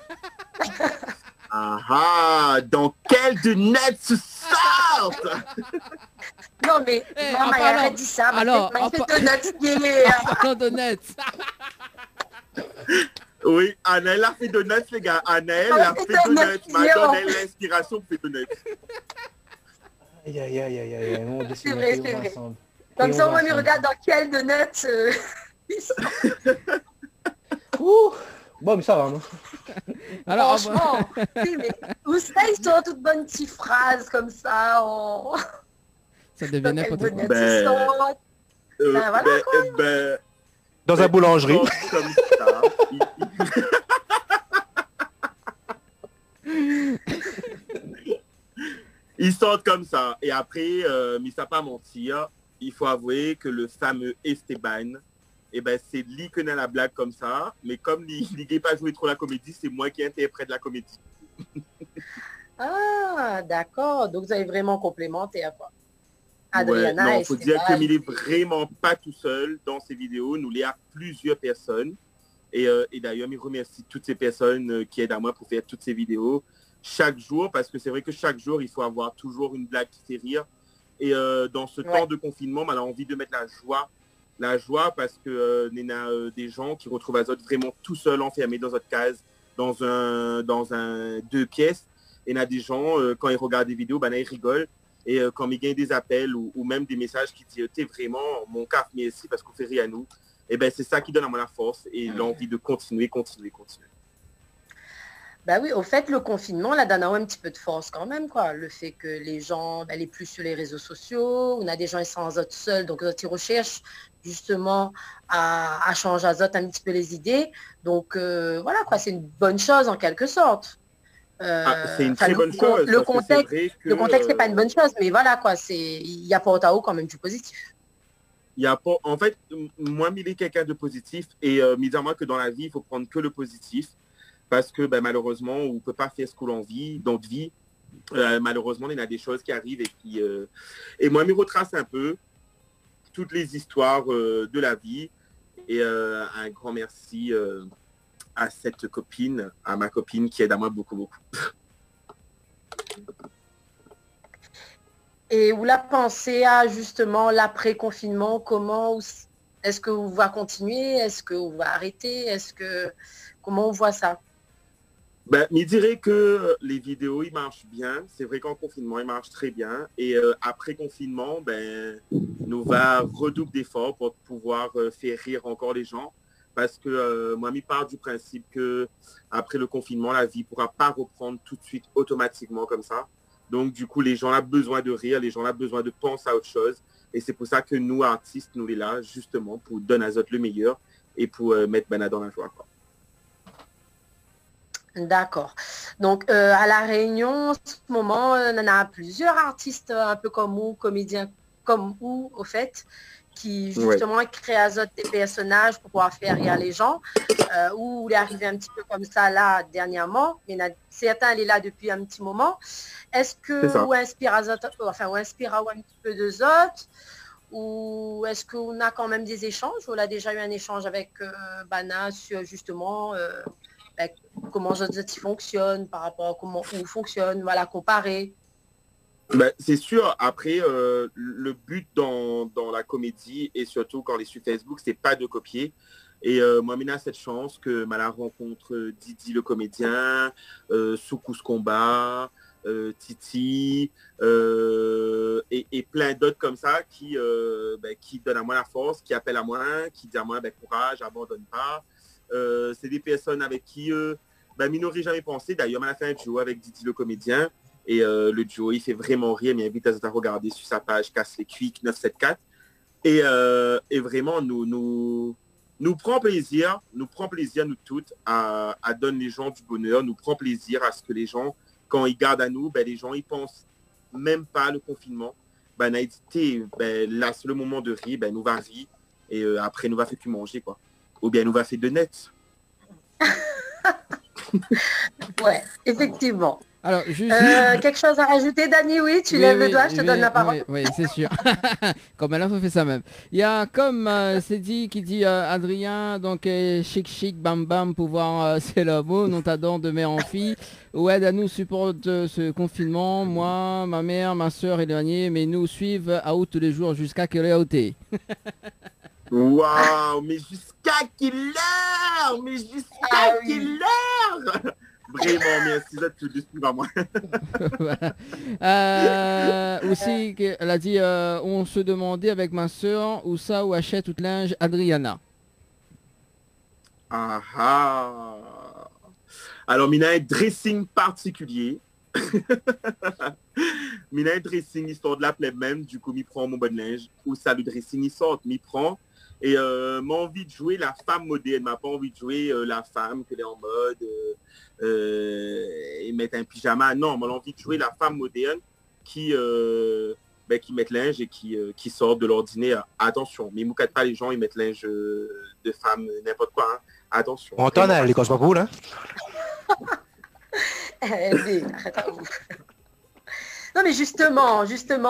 Dans quel de Nuts sortent? Non, mais maman, il a dit ça. Alors, il fait de Nuts. Parlons de Nuts. Oui, Anaël a fait de Nuts, les gars. Anaël a fait de Nuts. Maintenant, elle a l'inspiration pour faire de Nuts. Aïe. C'est vrai. Comme ça, on me regarde dans quel de Nuts Bon, mais ça va, non? Alors, franchement, mais où ça, ils sont toutes bonnes petites phrases comme ça. Ça devient n'importe quoi. Dans un boulangerie. Comme ça. Ils sortent comme ça. Et après, mais ça pas mentir, il faut avouer que le fameux Esteban, c'est lui qui a la blague comme ça. Mais comme il n'a pas joué trop la comédie, c'est moi qui interprète la comédie. Ah, d'accord. Donc, vous avez vraiment complémenté à quoi? Adriana, il faut dire qu'il n'est vraiment pas tout seul dans ses vidéos. Nous il y a plusieurs personnes. Et d'ailleurs, je remercie toutes ces personnes qui aident à moi pour faire toutes ces vidéos chaque jour. Parce que c'est vrai que chaque jour, il faut avoir toujours une blague qui fait rire. Et dans ce temps de confinement, on a envie de mettre la joie parce que il y a des gens qui retrouvent Azot vraiment tout seul, enfermé dans notre case, dans un 2 pièces. Et il y a des gens, quand ils regardent des vidéos, ils rigolent. Et quand ils gagnent des appels ou même des messages qui disent « T'es vraiment mon caf, merci parce qu'on fait rire à nous », c'est ça qui donne à moi la force et l'envie de continuer. Bah oui, au fait, le confinement, là, donne un petit peu de force quand même, quoi. Le fait que les gens, les plus sur les réseaux sociaux, on a des gens qui sont en Azot seuls, donc ils recherchent justement à changer Azot un petit peu les idées. Donc voilà, quoi, c'est une bonne chose en quelque sorte. C'est une très bonne chose. Le contexte n'est pas une bonne chose, mais voilà, quoi, il y a pas au quand même du positif. Il y a pas, en fait, moi, il est quelqu'un de positif et mis à moi que dans la vie, il faut prendre que le positif. Parce que malheureusement, on ne peut pas faire ce que l'on vit, dans notre vie. Malheureusement, il y a des choses qui arrivent et moi, je retrace un peu toutes les histoires de la vie. Et un grand merci à cette copine, à ma copine qui aide à moi beaucoup. Et vous la pensez à justement l'après-confinement, comment est-ce que vous va continuer, est-ce que vous va arrêter, comment on voit ça? Je dirais que les vidéos, ils marchent bien. C'est vrai qu'en confinement, ils marchent très bien. Et après confinement, nous va redoubler d'efforts pour pouvoir faire rire encore les gens. Parce que moi, je pars du principe que après le confinement, la vie ne pourra pas reprendre tout de suite automatiquement comme ça. Donc, du coup, les gens ont besoin de rire, les gens ont besoin de penser à autre chose. Et c'est pour ça que nous, artistes, nous, sommes là, justement, pour donner à Azot le meilleur et pour mettre Bana dans la joie, quoi. D'accord. Donc, à La Réunion, en ce moment, on a plusieurs artistes un peu comme vous, comédiens comme vous, au fait, qui justement crée azote des personnages pour pouvoir faire rire les gens, où il est arrivé un petit peu comme ça là dernièrement, mais certains il est là depuis un petit moment. Est-ce que vous inspire azote, enfin vous inspire un petit peu de Zot, ou est-ce qu'on a quand même des échanges? On a déjà eu un échange avec Bana sur justement comment Zot fonctionne par rapport à comment on fonctionne, voilà, comparer. Ben, c'est sûr, après, le but dans la comédie, et surtout quand on est sur Facebook, c'est pas de copier. Et moi, Mina a cette chance que la rencontre Didi le comédien, Soukous Combat, Titi, et plein d'autres comme ça qui donnent à moi la force, qui appellent à moi, qui disent à moi, courage, abandonne pas. C'est des personnes avec qui Mina n'aurait jamais pensé. D'ailleurs, on a fait un duo avec Didi le comédien. Et le duo, il fait vraiment rire, mais invite à regarder sur sa page Casse les Quick 974. Et vraiment, nous prend plaisir, nous toutes, à donner les gens du bonheur, nous prend plaisir à ce que les gens, quand ils gardent à nous, les gens, ils pensent même pas le confinement. Là, c'est le moment de rire, nous va rire, et après, nous va faire plus manger, quoi. Ou bien, nous va faire de net. Ouais, effectivement. Alors, juste... quelque chose à rajouter, Dani? Oui, tu lèves le doigt, je te donne la parole. Oui, c'est sûr. Comme elle a fait ça même. Il y a comme c'est dit qui dit Adrien, donc chic bam bam, pouvoir c'est le mot, non t'adore de mère en fille. Ouais, à nous supporte ce confinement, moi, ma mère, ma soeur et dernier, mais nous suivent à haut tous les jours jusqu'à quelle heure t'es. Waouh, mais jusqu'à quelle heure? Mais jusqu'à quelle heure? Vraiment, merci, ça te dis à moi. Aussi, elle a dit, on se demandait avec ma soeur où ça, où achète tout linge, Adriana. Alors, Mina a un dressing particulier. Mina a un dressing, histoire de l'appeler même. Du coup, m'y prend mon bon linge. Où ça, le dressing, il sort, m'y prend. Et m'a envie de jouer la femme moderne, m'a pas envie de jouer la femme qu'elle est en mode et mettre un pyjama. Non, m'a envie de jouer la femme moderne qui met linge et qui sort de l'ordinaire. Attention, mais moucate pas les gens, ils mettent linge de femme, n'importe quoi. Hein. Attention. On entend, elle est pas cool, hein? Arrête à vous. Non mais justement,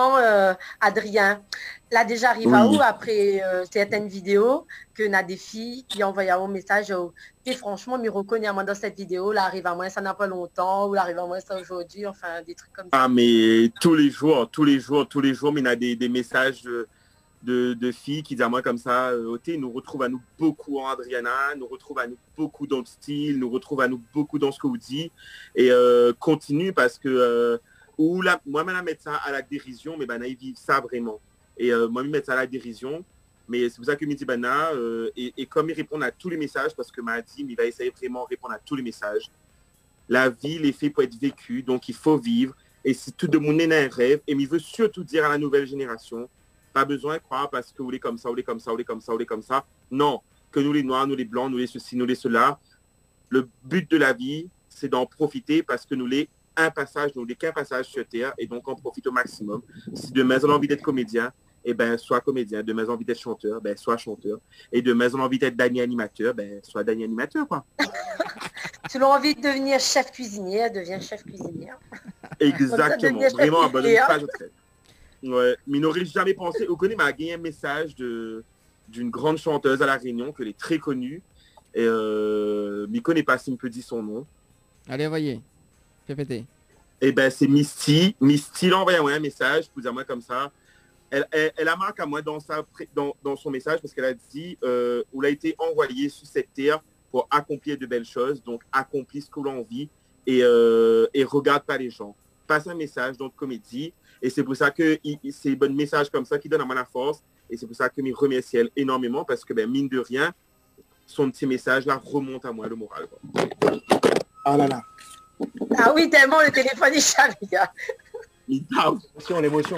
Adrien, là déjà arrive à où après certaines vidéos que n'a des filles qui envoient un message et franchement, me reconnaît moi dans cette vidéo, là arrive à moi ça n'a pas longtemps, ou là arrive à moi ça aujourd'hui, enfin des trucs comme ça. Ah mais tous les jours, mais il y a des messages de filles qui disent à moi comme ça, nous retrouve à nous beaucoup en Adriana, nous retrouve à nous beaucoup dans le style, nous retrouve à nous beaucoup dans ce que vous dites et continue parce que moi, je mettre ça à la dérision, mais ils vivent ça vraiment. Et moi, je mettre ça à la dérision. Mais c'est pour ça que je dis, et comme il répond à tous les messages, parce que m'a dit, il va essayer vraiment de répondre à tous les messages. La vie, les faits pour être vécu, donc il faut vivre. Et si tout le monde est un rêve, et il veut surtout dire à la nouvelle génération, pas besoin de croire parce que vous êtes comme ça, vous êtes comme ça, vous êtes comme ça, vous êtes comme ça. Non, que nous les noirs, nous les blancs, nous les ceci, nous les cela. Le but de la vie, c'est d'en profiter parce que nous les nous n'avons qu'un passage sur Terre et donc on profite au maximum. Si demain on a envie d'être comédien, sois comédien. Demain on a envie d'être chanteur, sois chanteur. Et demain on a envie d'être Dany animateur, sois Dany animateur quoi. Tu as envie de devenir chef cuisinière, deviens chef cuisinière. Exactement, vraiment abonne une page au trait. Ouais, mais n'aurait jamais pensé. Vous connaissez, m'a gagné un message d'une grande chanteuse à La Réunion, qu'elle est très connue. Et je ne connais pas si me peut dire son nom. Allez, voyez. Répétez. C'est Misty. Misty l'a envoyé un message pour dire moi comme ça. Elle a marqué à moi dans son message parce qu'elle a dit où a été envoyé sur cette terre pour accomplir de belles choses. Donc, accomplis ce que l'on vit et regarde pas les gens. Passe un message dans la comédie. Et c'est pour ça que c'est un bon message comme ça qui donne à moi la force. Et c'est pour ça que je remercie elle énormément parce que, mine de rien, son petit message là remonte à moi le moral. Quoi. Ah là là. Ah oui, tellement le téléphone est chargé. L'émotion.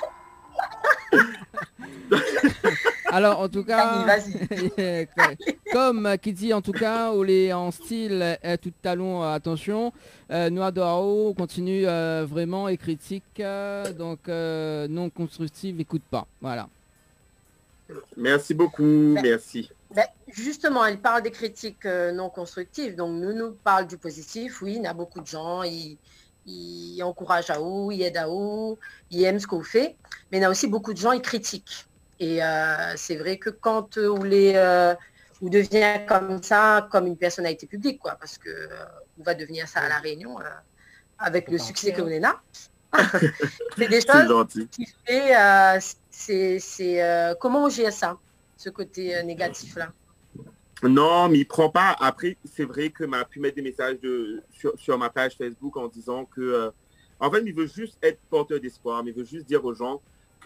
Alors en tout cas, comme qui dit en tout cas, on est en style tout talon, attention, Noir Doao continue vraiment et critique, donc non constructive, écoute pas, voilà. Merci beaucoup, merci. Ben, justement, elle parle des critiques non constructives. Donc, nous parle du positif. Oui, il y a beaucoup de gens, ils encouragent à où, ils aident à où, ils aiment ce qu'on fait. Mais il y a aussi beaucoup de gens, ils critiquent. Et c'est vrai que quand on devient comme ça, comme une personnalité publique, quoi, parce que on va devenir ça à La Réunion avec le succès que l'on a. C'est des choses qui fait, comment on gère ça, ce côté négatif-là? Non, mais il prend pas. Après, c'est vrai que m'a pu mettre des messages sur ma page Facebook en disant que, en fait, il veut juste être porteur d'espoir, mais il veut juste dire aux gens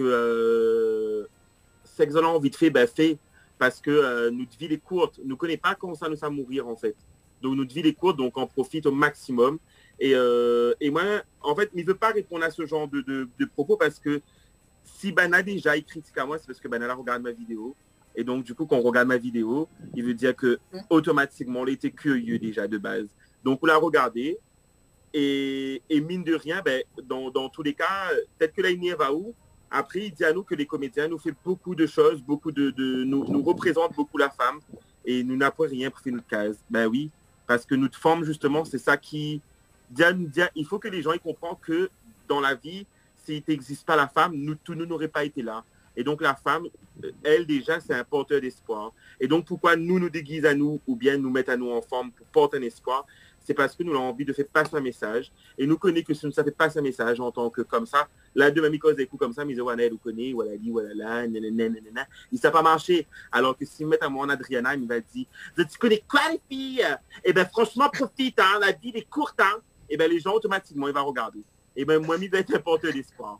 que c'est excellent, vite fait, ben fait, parce que notre vie est courte. Nous ne connaissons pas comment ça nous a mourir, en fait. Donc, notre vie est courte, donc on profite au maximum. Et moi, en fait, il ne veut pas répondre à ce genre de propos parce que si Bana déjà il critique à moi, c'est parce que Bana regarde ma vidéo. Et donc, du coup, quand on regarde ma vidéo, il veut dire que automatiquement, on était curieux déjà de base. Donc, on l'a regardé. Et mine de rien, ben, dans tous les cas, peut-être que là, il n'y va où. Après, il dit à nous que les comédiens nous font beaucoup de choses, nous représentent beaucoup la femme. Et nous n'avons rien pour faire notre case. Ben oui, parce que notre forme, justement, c'est ça qui... il faut que les gens ils comprennent que dans la vie, s'il n'existe pas la femme, nous n'aurions pas été là. Et donc la femme, elle déjà, c'est un porteur d'espoir. Et donc pourquoi nous déguise à nous ou bien nous mettre à nous en forme pour porter un espoir, c'est parce que nous avons envie de faire passer un message. Et nous connaissons que si nous ne fait passer un message en tant que comme ça, là de même cause des coups comme ça, mais vous connaissez, voilà dit, voilà là, nanana, il ne sait pas marcher. Alors que si nous mettons à moi en Adriana, il va dire, tu connais quoi les filles? Eh bien franchement, profite, hein, la vie est courte, hein. Et bien les gens automatiquement, ils vont regarder. Et bien moi, il va être un porteur d'espoir.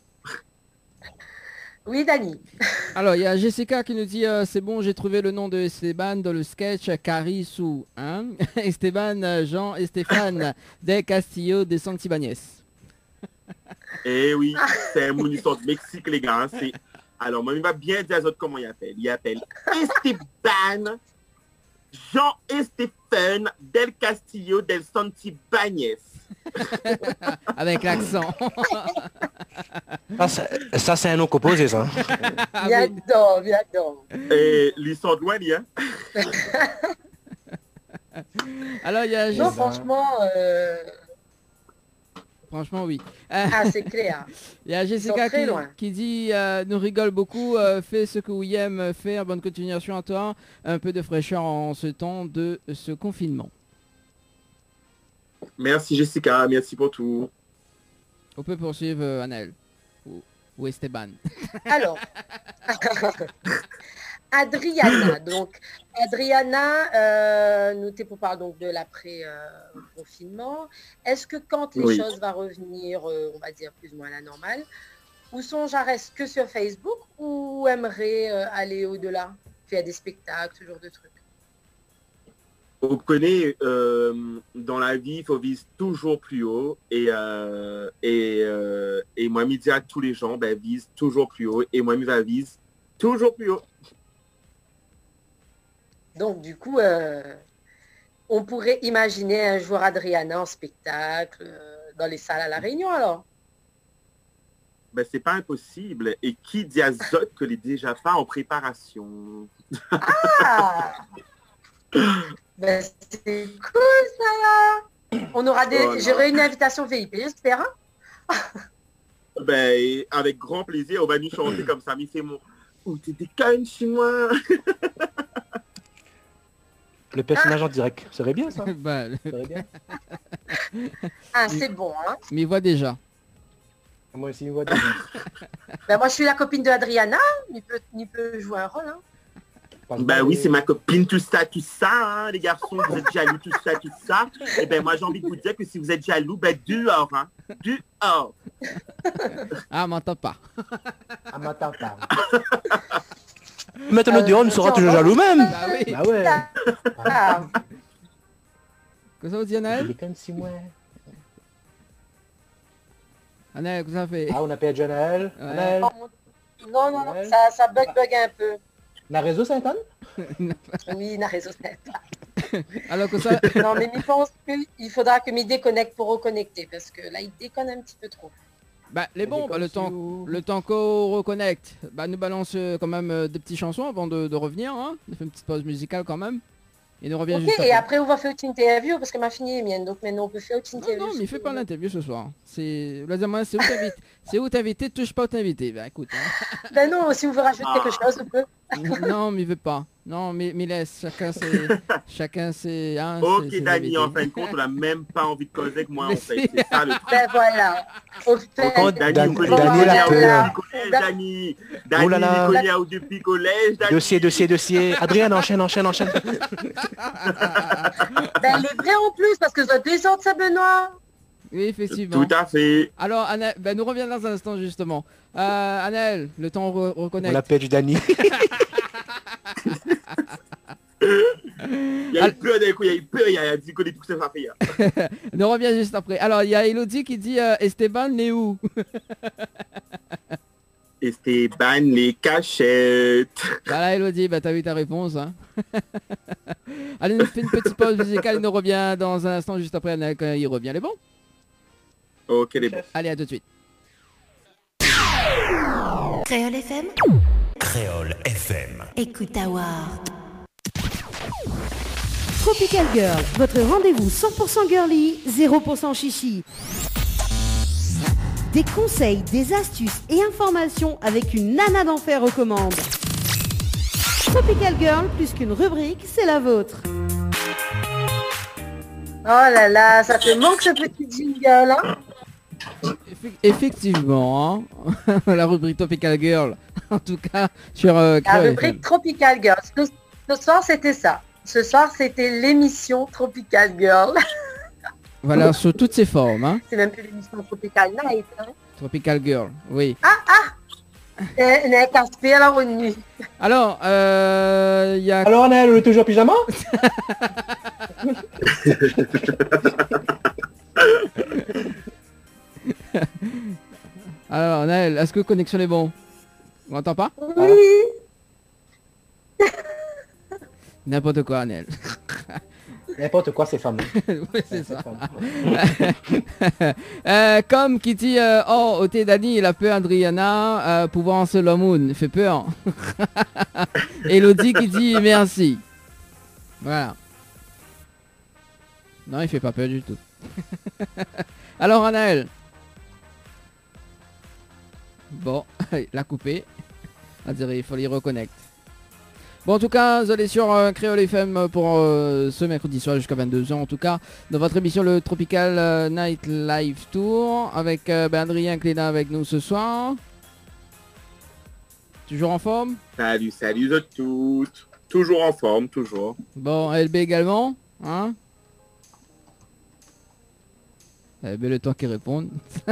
Oui, Dani. Alors, il y a Jessica qui nous dit c'est bon, j'ai trouvé le nom de Esteban dans le sketch Carisou. Hein Esteban, Jean et Stéphane del Castillo de Santibáñez. Eh oui, c'est un monument de Mexique, les gars. Hein, alors, moi, il va bien dire aux autres comment il appelle. Il appelle Esteban, Jean et Stéphane del Castillo del Santibáñez. Avec l'accent. Ça c'est un nom composé, ça. J'adore. Et ils sont loin, hein. Alors, il y a Non, franchement... Franchement, oui. c'est clair. Il y a Jessica qui dit nous rigole beaucoup, fais ce que William fait, bonne continuation à toi, un peu de fraîcheur en ce temps de ce confinement. Merci Jessica, merci pour tout. On peut poursuivre Anaël ou Esteban. Alors, Adriana. Donc, Adriana, nous t'es pour parler donc de l'après-confinement. Est-ce que quand les choses vont revenir, on va dire plus ou moins à la normale, ou songe à rester que sur Facebook ou aimerait aller au-delà, faire des spectacles, ce genre de trucs? On connaît, dans la vie, il faut viser toujours plus haut. Et moi, je dis à tous les gens, ben, vise toujours plus haut. Et moi, je vais viser toujours plus haut. Donc, du coup, on pourrait imaginer un jour Adriana en spectacle dans les salles à La Réunion, alors? Ben, c'est pas impossible. Et qui dit à Zot que les déjà pas en préparation? Ah! Ben, c'est cool, ça. On aura j'aurai une invitation VIP, j'espère. Ben, avec grand plaisir, on va nous chanter comme ça. Mais c'est mon... Oh, t'es des cannes chez moi. Le personnage en direct, ça serait bien, ça. Bah, Ça serait bien. Ah, c'est bon, hein. Mais il voit déjà. Moi aussi, il voit déjà. Ben, moi, je suis la copine de Adriana. Il peut jouer un rôle, hein. Ben oui, c'est ma copine, tout ça, hein, les garçons, vous êtes jaloux, tout ça. Et ben moi, j'ai envie de vous dire que si vous êtes jaloux, ben dehors, hein, dehors. Ah, m'entends pas. Ah, m'attends pas. Maintenant, dehors, on sera toujours jaloux même. Bah oui. Bah ouais. Ah. Qu'est-ce que ça vous dit, Anaël? Il est quand même 6 mois. Anaël, qu'est-ce que ça fait? Ah, on a perdu Anaël. Ouais. Anaël. Non, Ouais. ça bug un peu. La réseau Saint-Anne? Oui, il a raison. Alors que ça... Non, mais il pense qu'il faudra que m'y déconnecte pour reconnecter, parce que là, il déconne un petit peu trop. Bah les bons, bah, le temps qu'on reconnecte, bah nous balance quand même des petites chansons avant de revenir, hein. On fait une petite pause musicale quand même. Et nous revient Ok, juste et après on va faire une interview parce que ma fille est mienne, donc maintenant on peut faire une interview. Non, mais il fait pas l'interview ce soir. C'est c'est où t'inviter. C'est où t'inviter, touche pas où t'inviter. Bah écoute. Hein. Ben non, si vous voulez rajouter quelque chose, on peut. Non, mais il veut pas. Non, mais laisse, chacun c'est. Hein, Ok, ses Dani, invités. en fin de compte, on n'a même pas envie de causer avec moi, en fait. C'est ça le truc. Ben voilà. Au fait, Dani, vous connaissez Dani, la peur. Dani, Oh là là. il connaît Ao depuis collège, Dani. Dossier. Adrien, enchaîne. ben il est vrai en plus parce que ça a 2 ans de ça, Benoît. Oui, effectivement. Tout à fait. Alors, Annelle, nous reviens dans un instant justement. Annelle, le temps On reconnecte. l'appelle du Dani. Il y a eu peur d'un coup, il y a dit qu'on est pour se faire faire. Nous revient juste après. Alors, il y a Elodie qui dit Esteban, né où? Esteban, les cachettes. Voilà, Elodie, bah t'as eu ta réponse. Hein. Allez, nous fait une petite pause musicale et nous revient dans un instant juste après Annelle quand il revient. Les bons? Ok, les bons. Allez, à tout de suite. Créole FM, Créole FM. écoute Awar. Tropical Girl, votre rendez-vous 100% girly, 0% chichi. Des conseils, des astuces et informations avec une nana d'enfer aux commandes. Tropical Girl, plus qu'une rubrique, c'est la vôtre. Oh là là, ça te manque ce petit jingle, hein? Effectivement, hein. La rubrique Tropical Girl, en tout cas sur La Créole rubrique FM. Tropical Girl. Ce soir, c'était ça. Ce soir, c'était l'émission Tropical Girl. Voilà, sous toutes ses formes. Hein. C'est même plus l'émission Tropical Night. Hein. Tropical Girl, oui. N'est qu'à se faire la nuit. Alors, il y a... Alors, Annelle, on est toujours en pyjama? Alors, Naël, est-ce que connexion est bon? On m'entend pas? Oui. N'importe quoi, Naël. N'importe quoi, c'est fameux. Oui, c'est ça. Comme qui dit, oh, Oté Dani, il a peur Adriana, pouvant se l'amour, fait peur. Elodie qui dit merci. Voilà. Non, il fait pas peur du tout. Alors, Anaël. Bon, il a coupé. On dirait il faut les reconnecter. Bon, en tout cas, vous allez sur Créole FM pour ce mercredi soir jusqu'à 22h. En tout cas, dans votre émission le Tropical Night Live Tour avec Adrien Cléna avec nous ce soir. Toujours en forme? Salut de toutes. Toujours en forme, toujours. Bon, LB également, hein? LB, le temps qu'il réponde.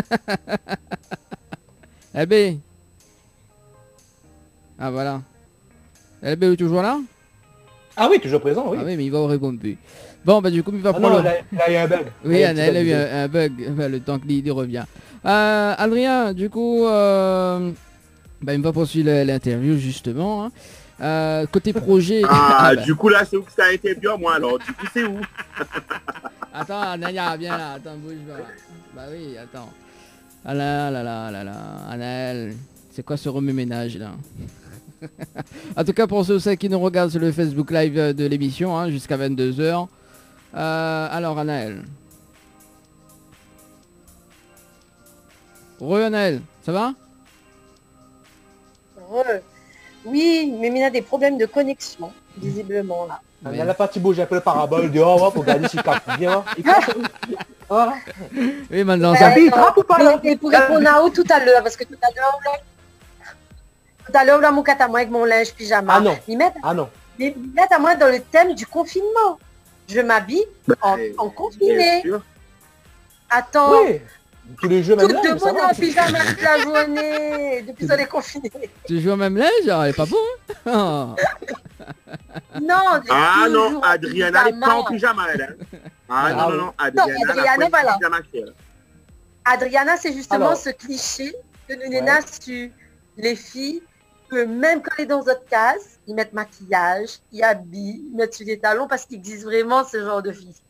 LB. Ah, voilà. LB est toujours là? Ah oui, toujours présent, oui. Ah oui, mais il va au répondre plus. Bon, bah du coup, il va Ah prendre... non, là, il y a un bug. Oui, Il y a Anaël a eu un un bug, bah, le temps qu'il revient. Adrien, du coup, bah, il va poursuivre l'interview justement. Hein. Côté projet... Ah, bah. du coup là, c'est où que ça a été bien moi alors? Du coup, c'est où? Attends, Anaël, viens là, attends, bouge pas. Bah oui, attends. Ah là là là là là, Anaël, c'est quoi ce remue-ménage là? En tout cas, pour ceux qui nous regardent sur le Facebook Live de l'émission, hein, jusqu'à 22h. Alors, Anaël. Anaël, ça va? Oui, mais il a des problèmes de connexion, visiblement là. On a la partie bouge un peu le parabole dehors pour regarder si capte bien. Il capte. Ah. Oui, maintenant, Ça vit, trappe ou pas là? Et pour répondre à où tout à l'heure, parce que tout à l'heure, là, mon cat à moi avec mon linge pyjama. Ah non. Ils mettent Ah non. à moi dans le thème du confinement. Je m'habille en confiné. Attends, Oui. Tous les jeux même tout là, le ça monde va. en pyjama toute la journée, depuis qu'on est confiné. tu joues au même linge? Elle est pas bon, hein? Non, Ah non, toujours en Adriana n'est pas en pyjama. pyjama là. Ah Ah non, oui. non, Adriana Adriana, n'a pas voilà. de pyjama clair. Adriana, c'est justement Alors. ce cliché que nous Néna su. Les filles, que même quand elles sont dans notre case, ils mettent maquillage, ils habillent, ils mettent sur des talons parce qu'ils existe vraiment ce genre de filles.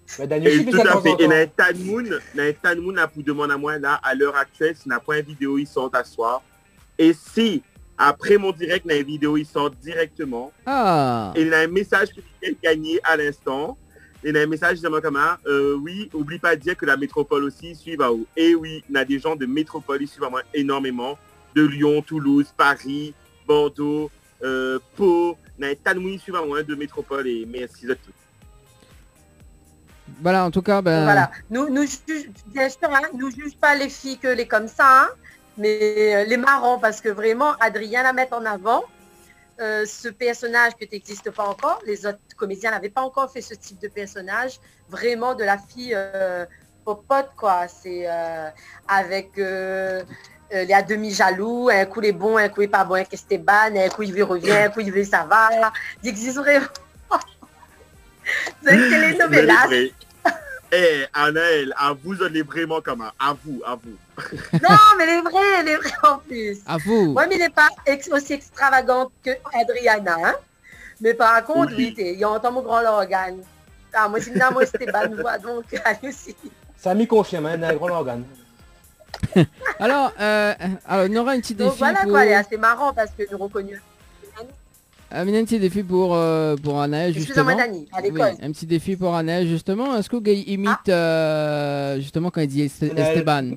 Mais Daniel Et aussi fait tout ça de à temps fait. en Et temps. dans un Tanmoun, là, pour demander à moi, là, à l'heure actuelle, si n'a pas une vidéo, ils sortent à soir. Et si, après mon direct, dans une vidéo, ils sortent directement. Ah. Et il y a un message que tu viens de gagner à l'instant. Il y a un message justement comme ça. Oui, oublie pas de dire que la métropole aussi suit à où. Et oui, il y a des gens de métropole, ils suivent à moi énormément. De Lyon, Toulouse, Paris, Bordeaux, Pau. Il y a un tas de monde qui suivent à moi de métropole et merci de tout. Voilà, en tout cas, ben... Voilà. Nous juge, bien sûr, hein, nous juge pas les filles que les comme ça, hein, mais les marrants, parce que vraiment, Adrien la met en avant. Ce personnage qui n'existe pas encore, les autres comédiens n'avaient pas encore fait ce type de personnage, vraiment de la fille popote, quoi. C'est avec les à demi jaloux, un coup il est bon, un coup il est pas bon, avec Esteban, un coup il veut revient, un coup il veut ça va. Il existe vraiment. C'est une télénovelas. Eh, Anaël, à vous, on est vraiment comme un. À vous. Non, mais elle est vraie en plus. À vous. Ouais, mais il n'est pas aussi extravagante que Adriana. Hein? Mais par contre, oui, il entend mon grand organe. Ah, moi, c'est moi, Esteban, voix, donc, allez aussi. Ça m'y confirme, hein, un grand organe. Alors, on aura un petit défi. Donc voilà pour... quoi, elle est assez marrant parce que nous reconnus. Un petit défi pour Anaël, justement. Excusez-moi, Dani, à Oui, l'école. un petit défi pour Anaël, justement. Est-ce que vous imite, justement, quand il dit Esteban?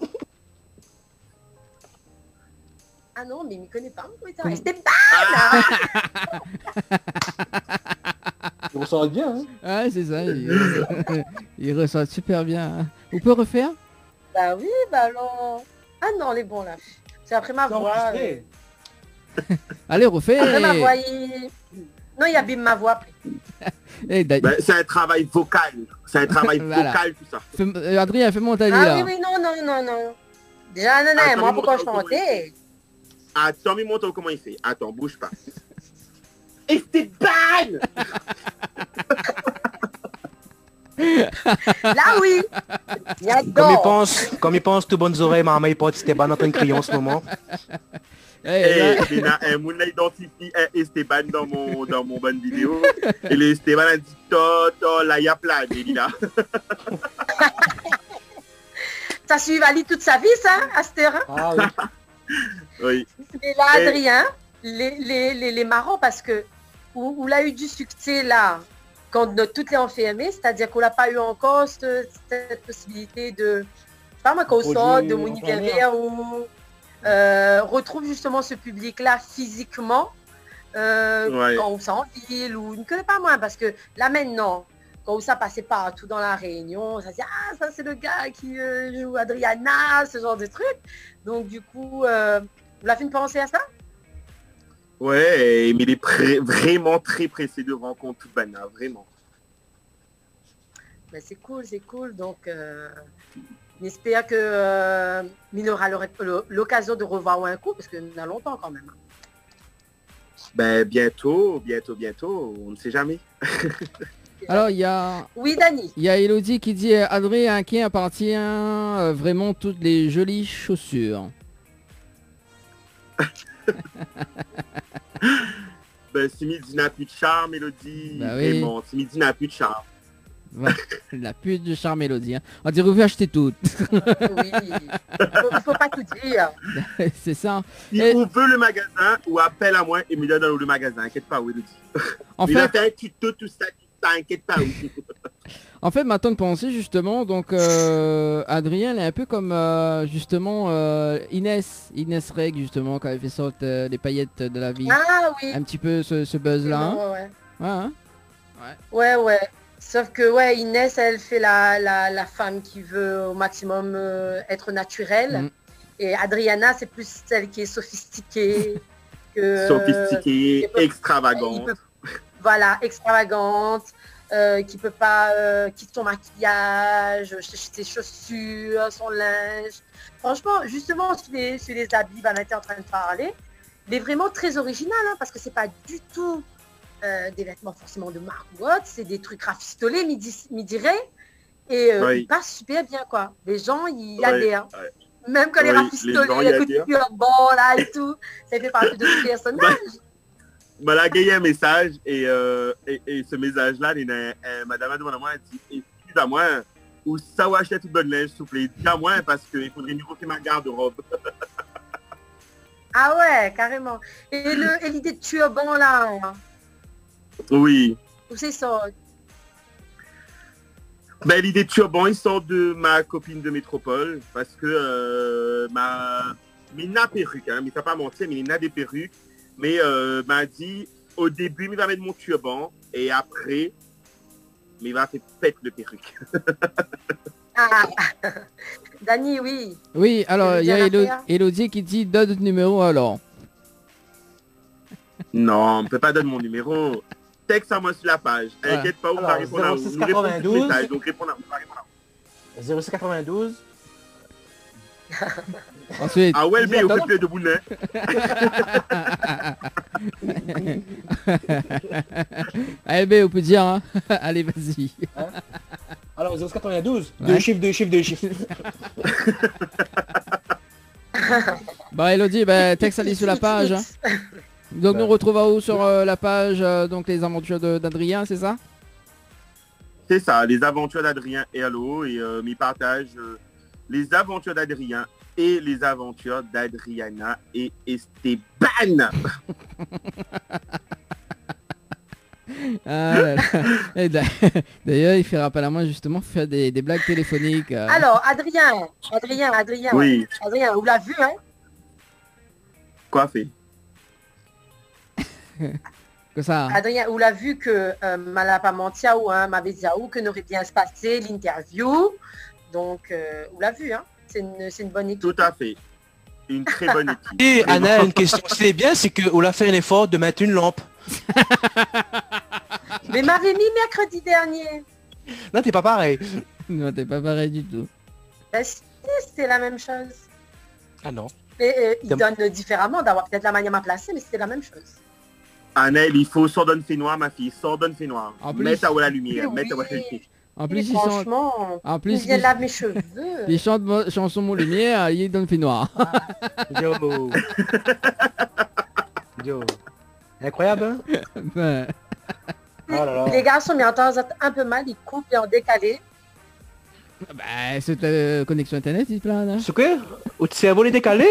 Ah non, mais il ne me connaît pas. Comme... Esteban. Il ressort bien, hein. Ouais, c'est ça. Il ressort super bien. Hein. Vous pouvez refaire? Bah oui, bah non. Ah non, les bons là. C'est après ma voix. Allez, refais. Après ma voix, non, il abîme ma voix après. C'est un travail vocal. C'est un travail vocal, tout ça. Adrien, fais monter Ah là. oui, non. Déjà, non, moi, pourquoi je chantais? Attends, mais montre comment il fait. Attends, bouge pas. Esteban. Là, oui. Comme il pense, tout bonnes oreilles, maman, il porte Esteban en train de crier en ce moment. Mon identifie Esteban dans mon bonne vidéo. Et le Esteban a dit Toto, là, il y a plein, il est là. Ça suit valide toute sa vie, ça, Astérin. Ah oui. Oui. Mais là, Adrien, les marrants, parce que où il a eu du succès là, quand tout est enfermé, c'est-à-dire qu'on n'a pas eu encore cette possibilité de, je sais pas moi, qu'on sort de mon univers où retrouve justement ce public-là physiquement, quand on s'en en ville ou ne connaît pas moins, parce que là maintenant, quand ça passait partout dans la Réunion, ça se dit ah ça c'est le gars qui joue Adriana, ce genre de truc. Donc du coup, vous l'avez fait penser à ça? Ouais, mais il est vraiment très pressé de rencontrer toute Bana, vraiment. Ben, c'est cool. Donc j'espère que il aura l'occasion de revoir un coup, parce qu'on a longtemps quand même. Ben bientôt, on ne sait jamais. Alors il y a... Oui, Dani. Il y a Elodie qui dit Adrien à qui appartient vraiment toutes les jolies chaussures. Ben si midi n'a plus de charme, Elodie. Bah oui. Vraiment, si midi n'a plus de charme. La pute de charme, Elodie. Hein. On dirait vous acheter toutes. Oui. Il faut pas tout dire. C'est ça. Si on veut le magasin, ou appelle à moi et me donne dans le magasin. Inquiète pas, oui, Elodie. En il fait... a fait un tuto, tout ça, t'inquiète pas, oui. En fait, maintenant de penser justement, donc Adrien elle est un peu comme justement Inès Reg justement quand elle fait sortir les paillettes de la vie. Ah oui. Un petit peu ce buzz là. Hein. Ouais. Ouais. Sauf que Inès elle fait la femme qui veut au maximum être naturelle. Et Adriana c'est plus celle qui est sophistiquée. Sophistiquée, extravagante. Voilà, extravagante. Qui peut pas quitter son maquillage, ses chaussures, son linge. Franchement, justement, sur les habits, on était en train de parler, il est vraiment très original, hein, parce que c'est pas du tout des vêtements forcément de marque ou autre, c'est des trucs rafistolés, mi dirait, et il passe super bien, quoi. Les gens, ils adhèrent. Même quand les rafistolés, les coutures, bon, là, et tout, ça fait partie de ce personnage. M'a gagné un message et ce message-là, madame a demandé à moi, elle dit, à moi. Ou ça ou acheter toute bonne neige, s'il vous plaît. Dis à moi parce qu'il faudrait nous refaire ma garde-robe. Ah ouais, carrément. Et l'idée de turban là, Oui. où c'est ça? Ben, l'idée de turban, il sort de ma copine de métropole parce que mais n'a perruque, hein, mais ça pas mentir, mais il n'a des perruques. Mais m'a dit au début, il va mettre mon turban et après, mais il va faire pète le perruque. Ah, Dani, oui. Oui, alors il y a Elodie en affaires. Elodie qui dit donne le numéro alors. Non, on ne peut pas donner mon numéro. Texte à moi sur la page. Voilà. Inquiète pas, on va Alors, répondre à vous. 06 Nous répondons tous les 92. messages, donc répondre à vous. On va répondre à vous. 0692. Ensuite. Ah ouais, mais Attends, on fait non. plus de boulet. Allez, B, on peut dire, hein. Allez, vas-y. Alors 092. Ouais. Deux chiffres. Bah, Elodie, bah, texte allez sur la page. Hein. Donc, nous retrouvons où sur la page, donc les aventures d'Adrien, c'est ça? C'est ça, les aventures d'Adrien et Allo. Et m'y partage les aventures d'Adrien et les aventures d'Adriana et Esteban. Ah là là. Et d'ailleurs, il fait rappel à moi justement faire des blagues téléphoniques. Alors, Adrien, Oui, Adrien, vous l'avez vu, hein? quoi fait? Que ça. Hein. Adrien, vous l'avez vu que Malapa Mantiaou, hein, m'avait dit à où que n'aurait bien se passer l'interview. Donc, vous l'avez vu, hein? C'est une bonne équipe. Tout à fait. Une très bonne équipe. Et Vraiment. Anna, une question. Ce qui est bien, c'est qu'on a fait un effort de mettre une lampe. Mais m'avait mis mercredi dernier. Non, t'es pas pareil. Non, t'es pas pareil du tout. Ben, si, c'était la même chose. Ah non. Mais il donne différemment, d'avoir peut-être la manière à placer, mais c'était la même chose. Annelle, il faut sordonne fait noir, ma fille. Sordonne fait noir. En plus- Mets à la lumière. Oui. Mets à la lumière. En Et plus, ils sont... franchement, En plus, il vient ils- laver mes cheveux. Les chansons mon lumière, il est dans le fait noir. Yo. Yo. Incroyable, hein? Ben, Oh là là. Les garçons, mais en temps un peu mal, ils coupent et en décalé. bah, c'est ta connexion internet, il te plaint, hein. Ce que? Au cerveau les décalé?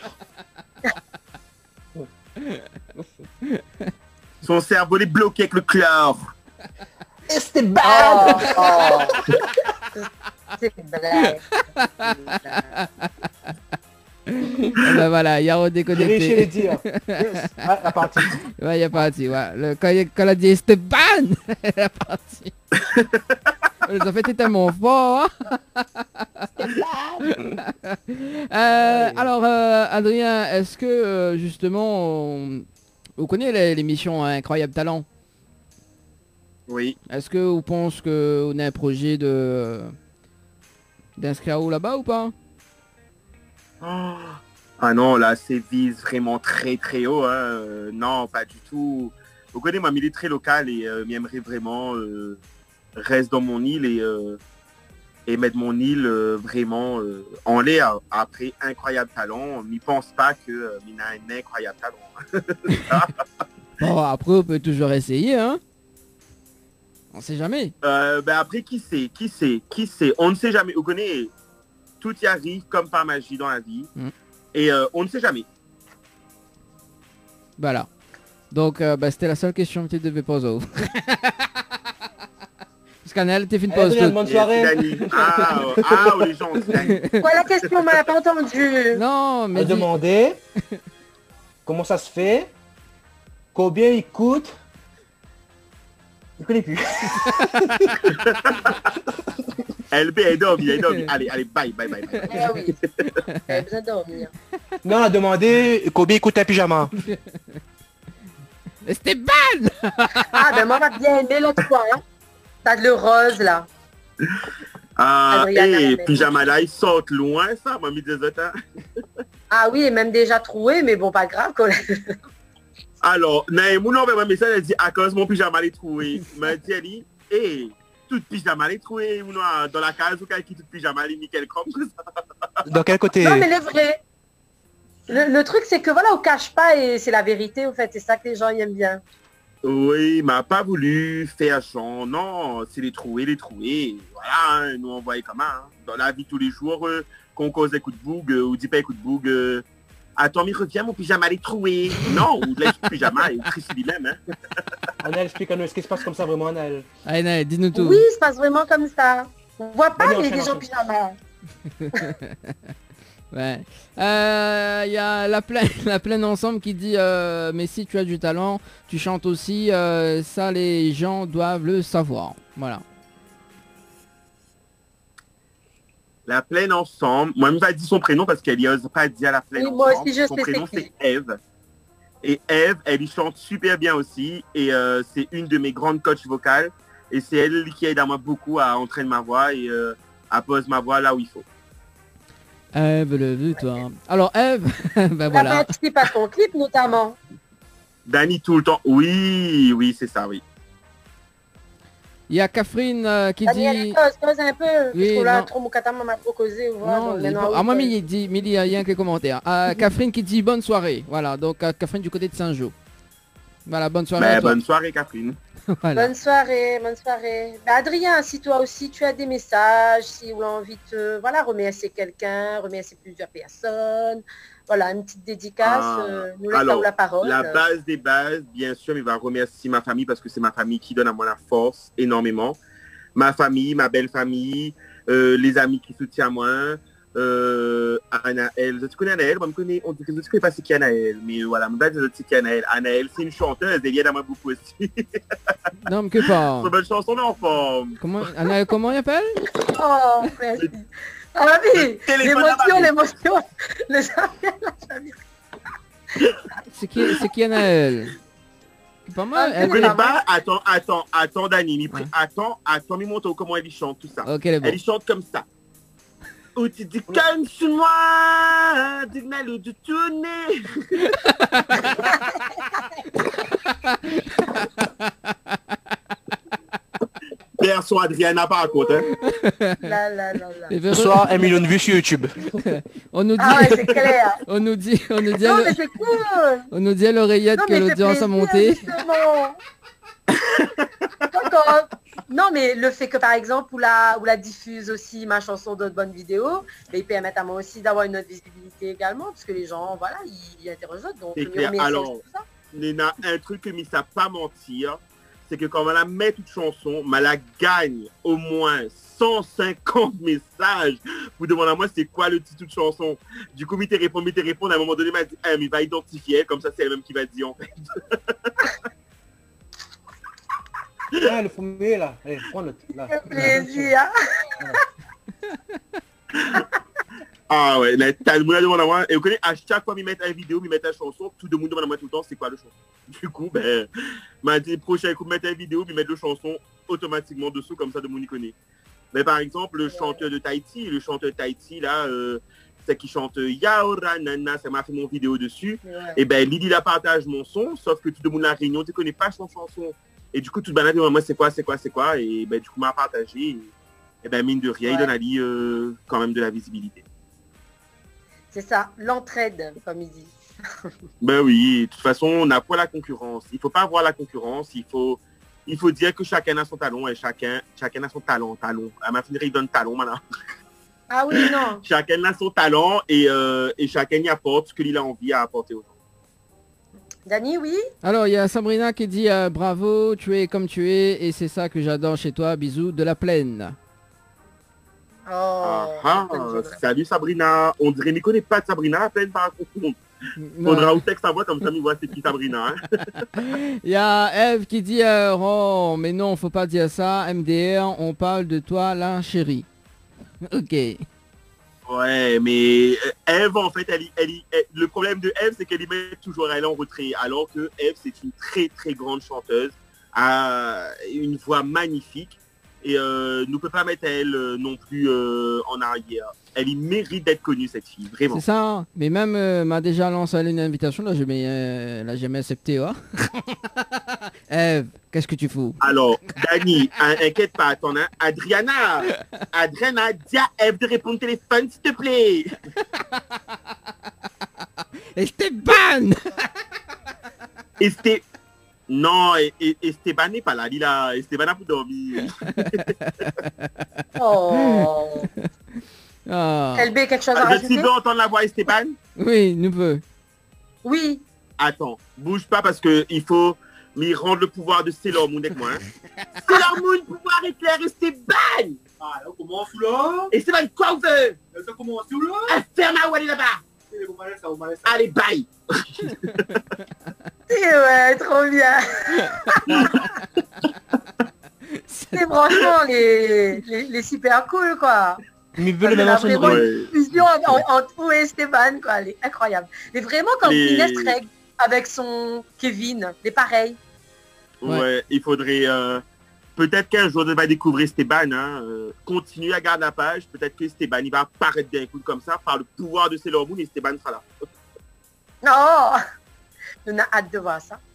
Son cerveau est bloqué avec le chlore. Esteban! Oh. C'est une blague. Ben voilà, il y a J'ai réussi à le redéconnecté. dire. Yes. Ah, la partie. Ouais, il est parti, ouais. Quand elle a dit Esteban, elle est partie. Les ont fait tellement fort. Alors, Adrien, est-ce que justement, vous connaissez l'émission Incroyable Talent? Oui. Est-ce que vous pensez qu'on a un projet de d'inscrire où là-bas ou pas? Ah non, là, c'est vise vraiment très très haut. Hein. Non, pas du tout. Vous connaissez, moi, il est très local et j'aimerais vraiment reste dans mon île et mettre mon île vraiment en l'air. Après, incroyable talent, on n'y pense pas que il a un incroyable talent. Bon, après, on peut toujours essayer, hein. On sait jamais. Ben après, qui sait? On ne sait jamais. Vous connaissez, tout y arrive comme par magie dans la vie. Mm. Et on ne sait jamais. Voilà. Donc, bah, c'était la seule question que tu devais poser. Parce qu'Anel, t'es fait une pause. Adrien, toute. bonne soirée. Merci, Dani. Les gens, Dani. Quoi la question, on m'a pas entendu. Non, On mais m'a dis- demandé comment ça se fait, combien il coûte. Il connaît plus. LB est dormi. Allez, bye. Ah oui, j'avais besoin de dormir. Non, on a demandé combien coûte un pyjama. Esteban. Ah ben moi, on va bien aimer l'autre fois. Hein. T'as le rose là. Adriana, Et mais- pyjama là, ils sortent loin, ça, m'a mis des autres. Hein. Ah oui, et même déjà troué, mais bon, pas grave. Quoi. Alors, mon envoie un message, elle dit, à cause mon pyjama est troué. M'a dit, elle dit, tout pyjama est troué, dans la case, ou qui tout pyjama est nickel comme ça. Dans quel côté? Non, mais le vrai. Le truc, c'est que voilà, on cache pas et c'est la vérité, au fait. C'est ça que les gens ils aiment bien. Oui, il m'a pas voulu faire chant. Non, c'est les trouver. Voilà, hein, nous on voit comment. Hein. Dans la vie tous les jours, qu'on cause des coups de boug, ou dit pas coups de boug. Attends, mais reviens, mon pyjama est troué. Non, ou laisse le pyjama et triste lui-même. Hein. Anaël, explique-nous, est-ce qu'il se passe comme ça vraiment, Anaël? Allez, Naël, dis-nous tout. Oui, il se passe vraiment comme ça. On voit pas Allez, les gens en pyjama. Ouais. Il y a la plaine ensemble qui dit mais si tu as du talent, tu chantes aussi, ça les gens doivent le savoir. Voilà. La plaine ensemble. Moi, elle m'a dit son prénom parce qu'elle n'ose pas dire la plaine Oui, ensemble. moi aussi, je son sais prénom, c'est qui. c'est Eve. Et Eve, elle y chante super bien aussi. Et c'est une de mes grandes coachs vocales. Et c'est elle qui aide à moi beaucoup à entraîner ma voix et à poser ma voix là où il faut. Eve, le vu toi. Alors Eve, ben T'as voilà. participé à ton clip notamment. Dani tout le temps. Oui, c'est ça, oui. Il y a Catherine qui Daniel, dit... cause un peu. Oui, Parce que là, non. trop mon katama m'a trop causé. Voilà, Non, donc il est maintenant, bon. oui, Moi, il dit, il y a rien que commentaire. Catherine qui dit bonne soirée. Voilà, donc Catherine du côté de Saint-Jean. Voilà, bonne soirée à toi. Bonne soirée, Catherine. Voilà. Bonne soirée. Bah, Adrien, si toi aussi tu as des messages, si vous avez envie de remercier quelqu'un, remercier plusieurs personnes, voilà, une petite dédicace, nous laissons la parole. La base des bases, bien sûr, il va remercier ma famille parce que c'est ma famille qui donne à moi la force énormément. Ma famille, ma belle famille, les amis qui soutiennent moi, Anaël, tu connais Anaël? Moi, je connais pas c'est qui Anaël, mais voilà, je sais qui est Anaël. Anaël, c'est une chanteuse, elle aide à moi beaucoup aussi. Non, mais que pas. C'est une belle chanson, mais en forme. Comment il appelle? Oh, merci. Ah oui, l'émotion. C'est qui Anaël? Pas mal. Ah, Vous connaissez pas? Attends, Dani. Attends, mais montre comment elle y chante, tout ça. Ok, elle est bon. Elle y chante comme ça. Où tu dis comme sur moi, dis-moi de tourner. Perso Adriana par contre. Hein. Bonsoir, 1 million de vues sur YouTube. On nous dit, ah ouais, c'est clair. on nous dit, Non, mais c'est cool. on nous dit à l'oreillette Non, que mais l'audience c'est a monté. justement. D'accord. Non, mais le fait que par exemple, ou la diffuse aussi ma chanson d'autres bonnes vidéos, mais il permet à moi aussi d'avoir une autre visibilité également, parce que les gens, voilà, ils interrogent d'autres. Donc, C'est clair. Alors, Léna, un truc que m'y ça pas mentir, c'est que quand on la met toute chanson, mais la gagne au moins 150 messages pour demander à moi c'est quoi le titre de chanson. Du coup, m'y te répond, à un moment donné, m'a dit, mais il va identifier, comme ça c'est elle-même qui va dire en fait. Ah, le premier là, allez, prends-le. Là. Plaisir. Ah ouais, t'as le monde demande à moi, et vous connaissez, à chaque fois m'y mettre une vidéo, m'y mettre une chanson, tout le monde demande à moi tout le temps c'est quoi le chanson. Du coup, m'a dit prochain coup mettre une vidéo, m'y mettre le chanson automatiquement dessous, comme ça de monde y connaît. Mais par exemple, le chanteur de Tahiti là, c'est qui chante Yaora Nana, ça m'a fait mon vidéo dessus. Ouais. Et Lily la partage mon son, sauf que tout le monde la réunion, tu connais pas son chanson. Et du coup, tout le monde dit, moi c'est quoi, et du coup, m'a partagé. Et mine de rien, il donne à lui quand même de la visibilité. C'est ça, l'entraide, comme il dit. Oui, de toute façon, on n'a pas la concurrence. Il ne faut pas avoir la concurrence, il faut dire que chacun a son talent et chacun a son talent. À ma fin, il donne talent maintenant. Ah oui, non. Chacun a son talent et chacun y apporte ce qu'il a envie à apporter aux gens. Dani, oui. Alors, il y a Sabrina qui dit bravo, tu es comme tu es et c'est ça que j'adore chez toi. Bisous de la plaine. Salut Sabrina. On dirait qu'il ne connaît pas de Sabrina, la plaine par contre. Faudra au texte à voix comme ça, il voit c'est qui Sabrina. Il y a Eve qui dit oh, mais non, faut pas dire ça. MDR, on parle de toi là, chérie. Ok. Ouais, mais Eve, en fait, le problème de Eve, c'est qu'elle y met toujours elle en retrait. Alors que Eve, c'est une très très grande chanteuse, a une voix magnifique. Et ne peut pas mettre elle non plus en arrière. Elle y mérite d'être connue, cette fille, vraiment. C'est ça, mais même m'a déjà lancé une invitation, là j'ai jamais accepté. Hein. Eve, qu'est-ce que tu fous? Alors, Dani, inquiète pas, attends, hein. Adriana, dis à Eve de répondre au téléphone, s'il te plaît. Esteban. Non, et Esteban n'est pas là. Esteban a pour dormir. Oh. Ah. LB, quelque chose à Tu rajouter? veux entendre la voix Esteban? Oui, nous peut. Oui. Attends, bouge pas parce que il faut m'y rendre le pouvoir de Sailor Moon avec moi. Hein. Sailor Moon, pouvoir éclair Esteban! Ah, là, on commence là. Esteban, quoi vous veut? Ça commence là. Ferme à où aller là-bas! Allez, bye! Ouais, trop bien. C'est franchement les super cool, quoi. Mais veut le Elle même a enchaînement. vraiment Ouais. une fusion entre vous et Esteban, quoi. Elle est incroyable. Elle est vraiment comme Inès Reg avec son Kevin. C'est pareil. Ouais, il faudrait... peut-être qu'un jour, on va découvrir Esteban. Hein, continue à garder la page. Peut-être que Esteban, il va apparaître d'un coup comme ça par le pouvoir de Sailor Moon et Esteban sera là. Non. On a hâte de voir ça.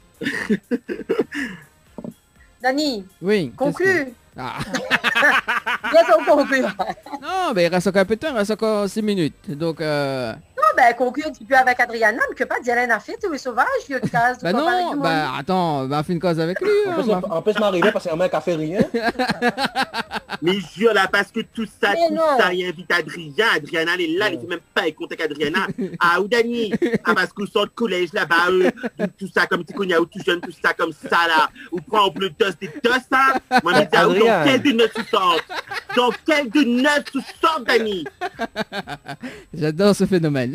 Dani, Oui. conclue. Ah. Bien sûr, conclue. Non, mais il reste encore un peu de temps, il reste encore 6 minutes. Donc, Non, ben, conclure un petit peu avec Adriana, mais que pas dire rien à faire, tous les sauvages, il y a le cas. bah non, bah attends, bah fait une cause avec lui. En hein, plus, bah. en plus m'arriver parce que un mec a fait rien. Mais jure là, parce que tout ça, Mais non. il invite Adrien. Adriana, elle est là, elle fait même pas être contact avec Adriana. Ah, ou Dani. Ah, parce que sort de collège là-bas, tout ça comme tu connais, ou tout jeune, tout ça comme ça là. Ou prend au bleu dos des dos, ça. Moi, je me dis, ah, Adrien. dans quel de neuf tu sors? Dans quel de neuf tu sors, Dani? J'adore ce phénomène.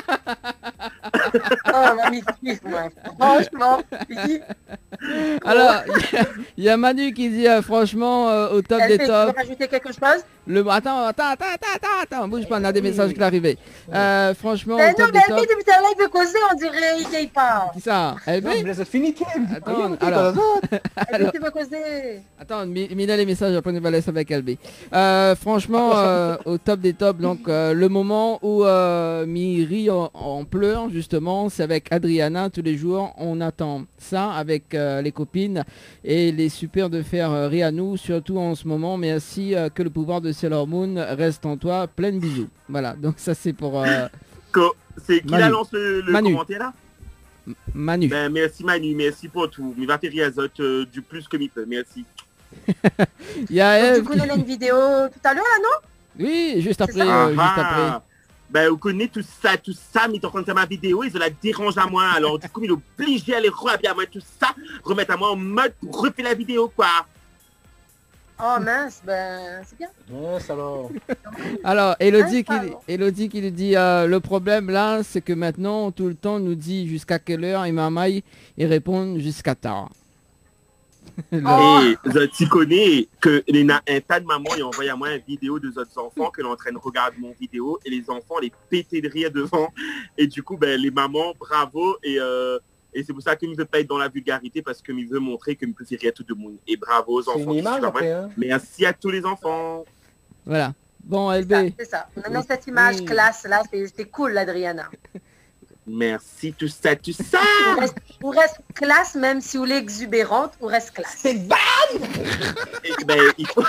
Oh, magnifique, moi. Franchement, Alors, il y a Manu qui dit franchement au top LB, des tu veux tops. rajouter quelque chose? Attends, bouge pas, on a des messages qui arrivent. Franchement, Mais au non, top des mais tops. LB, depuis tout à l'heure, il veut causer, on dirait, il gagne pas. Qui ça LB? Non, mais c'est fini, Attends, alors, LB, tu veux causer? attends, Mina les messages, après on va laisser avec LB. Franchement, au top des tops, donc le moment où Miri en pleure, justement, c'est avec Adriana tous les jours. On attend ça avec les copines et les super de faire rire à nous, surtout en ce moment. Merci que le pouvoir de Sailor Moon reste en toi. Plein de bisous. Voilà, donc ça c'est pour C'est qui Manu. la lance le Manu. commentaire là? Manu. Ben, merci Manu, merci pour tout. Il va faire Riazot du plus que m'y peut, merci. Il y a Donc, Eve du coup, qui- on a une vidéo tout à l'heure, là, non? Oui, juste après. ça. Juste après. Ben, vous connaissez tout ça, mais il est en train de faire ma vidéo, ils se la dérangent à moi. Alors, du coup, il est obligé d'aller rehabiller à moi tout ça, remettre à moi en mode pour refaire la vidéo, quoi. Oh mince, ben, c'est bien. Yes, alors. Alors, Elodie, Ah, pardon. Elodie qui nous dit le problème là, c'est que maintenant, tout le temps, nous dit jusqu'à quelle heure et Mamaï, ils répondent jusqu'à tard. Oh. Et tu connais que il y a un tas de mamans qui ont envoyé à moi une vidéo de autres enfants que l'on est en train de regarder mon vidéo et les enfants les pétaient de rire devant. Et du coup, ben, les mamans, bravo. Et c'est pour ça qu'il ne veut pas être dans la vulgarité parce qu'il veut montrer qu'il peut faire rire tout le monde. Et bravo aux C'est enfants. une qui image suivent à moi. après, hein. Merci à tous les enfants. Voilà. Bon, C'est LB. ça, c'est ça. On a mis cette image Oui. classe, là, c'était cool, Adriana. Merci, tout ça, tout ça. On reste classe, même si vous l'êtes exubérante, on reste classe. Et ben, il faut...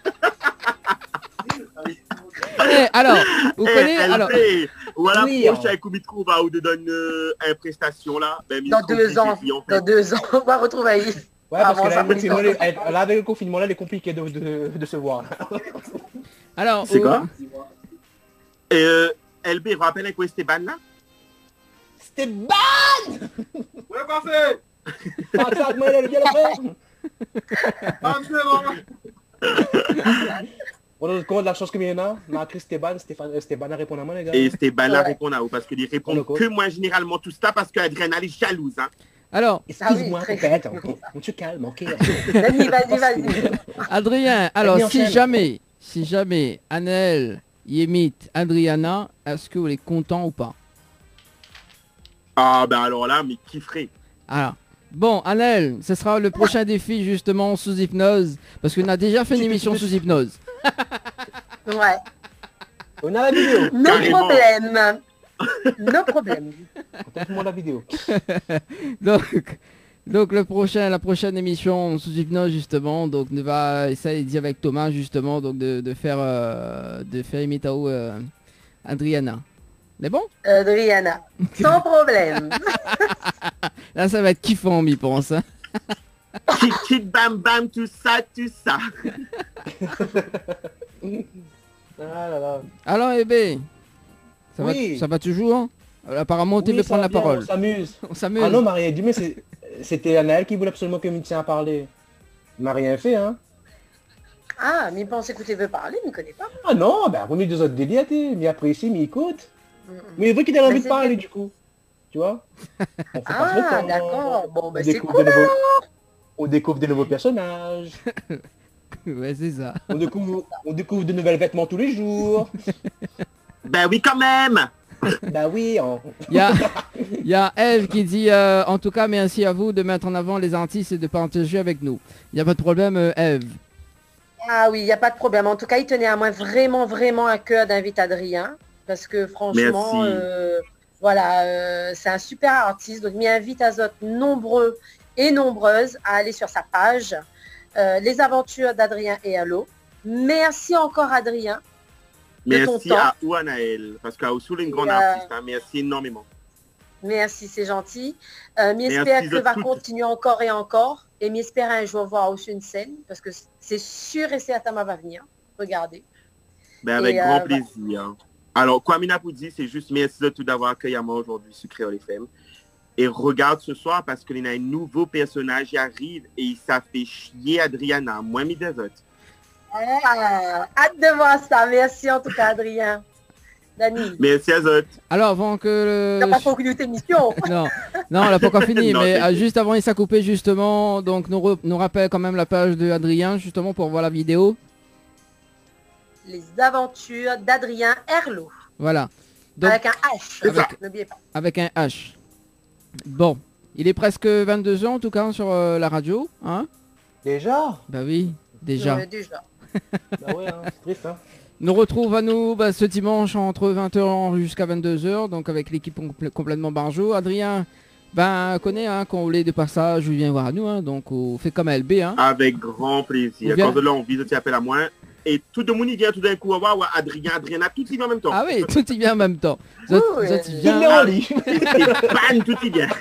Eh, alors, vous connaissez alors, Voilà, Oui, prochain coup micro va vous donne une prestation là. Ben, Dans micro, 2 ans, j'ai dit, en fait. dans 2 ans, on va retrouver. Ouais, parce Avant que ça, là, avec le confinement, là, il est compliqué de se voir. alors, C'est quoi? Et LB, rappelle avec Esteban là? C'était bad. Ouais, parfait. Ah, ça, moi, elle est bien là. Ah, c'est bon. On a compte la chance que Miena, on a écrit Esteban a répondu à moi, les gars. Et Esteban là Ouais. répond à vous parce qu'il répond D'accord. que moi généralement tout ça parce qu'Adriana elle est jalouse. Hein. alors, Excuse-moi, Ah oui, répète. On te calme, ok. Vas-y, vas-y. Adrien, alors Vas-y, si enchaîne. jamais Annelle, Yemit, Adriana, est-ce que vous êtes content ou pas? Ah ben alors là, mais qui ferait? Alors, bon, Annelle, ce sera le prochain défi justement sous hypnose, parce qu'on a déjà fait une émission sous hypnose. Ouais. On a la vidéo. Nos Carrément. problèmes. Nos problèmes. Montre-moi la vidéo. Donc la prochaine émission sous hypnose justement, donc on va essayer de dire avec Thomas justement, donc de faire Imitao Adriana. Mais bon, Adriana. Sans problème. Là, ça va être kiffant, on y pense. Hein. Kit, kit, bam, bam, tout ça, tout ça. Ah là là. Alors, Ebe, Oui. ça va toujours? Apparemment, tu Oui, veux ça prendre va la bien, parole. On s'amuse. On s'amuse. Ah non, Marie, dis-moi, c'était Anaël qui voulait absolument que Mithien a parlé. Il m'a rien fait, hein. Ah, mais il pensait que tu veux parler, il ne connaît pas. Ah non, ben, remis deux autres délits, mais apprécie, mais écoute. Mais il veut qu'il ait Mais envie de c'est parler, bien. du coup. Tu vois? On fait passer le Ah, temps. d'accord. Bon, ben On c'est découvre cool. de nouveaux... On découvre de nouveaux personnages. Ouais, c'est ça. On découvre de nouveaux vêtements tous les jours. Ben oui, quand même. Bah oui, Il y a Eve qui dit en tout cas merci à vous de mettre en avant les artistes et de partager avec nous. Il n'y a pas de problème Eve. Ah oui, il n'y a pas de problème. En tout cas, il tenait à moi vraiment, vraiment à cœur d'inviter Adrien. Parce que franchement, Merci. voilà, c'est un super artiste. Donc, il m'invite à autres nombreux et nombreuses à aller sur sa page. Les aventures d'Adrien et Allo. Merci encore Adrien. De ton Merci temps. à Ouanaël, parce qu'à Oussoul est une grande Et, artiste. Hein. Merci énormément. Merci, c'est gentil. M'espère que à va toutes. continuer encore et encore. Et m'espère un jour voir aussi une scène. Parce que c'est sûr et certain, ma va venir. Regardez. Ben, avec Et, grand voilà. plaisir. Alors, Kwamina vous dit, c'est juste merci de tout d'avoir accueilli à moi aujourd'hui sur Créole FM. Et regarde ce soir parce qu'il y a un nouveau personnage qui arrive et ça fait chier Adriana, moi mis des autres. Ah, hâte de voir ça. Merci en tout cas, Adrien. Dani, Merci à autres. Alors avant que t'as pas conclu cette émission. non, non, on l'a pas encore fini, Non, mais t'inquiète. juste avant il s'est coupé justement, donc nous rappelle quand même la page de Adrien justement pour voir la vidéo. Les aventures d'Adrien Herlot. Voilà. Donc Avec un H. C'est ça. N'oubliez pas. avec un H. Bon, il est presque 22 ans en tout cas sur la radio, hein? déjà. Bah oui, déjà. Déjà. Bah ouais, hein, c'est triste, hein. Nous retrouve à nous ce dimanche entre 20h jusqu'à 22h, donc avec l'équipe complètement barjo. Adrien, connaît, hein, quand on est de passage, il vient voir à nous, hein, donc on fait comme LB, hein. Avec grand plaisir. Ou bien- Quand de là, on vise, tu appelles à moi. Et tout le monde y vient tout d'un coup. Waouh, Adrien, Adriana, tout y vient en même temps. Ah oui, tout y vient en même temps. Vous autres, Oui. vous autres, il Il vient- est en lit. Et bam, tout y vient.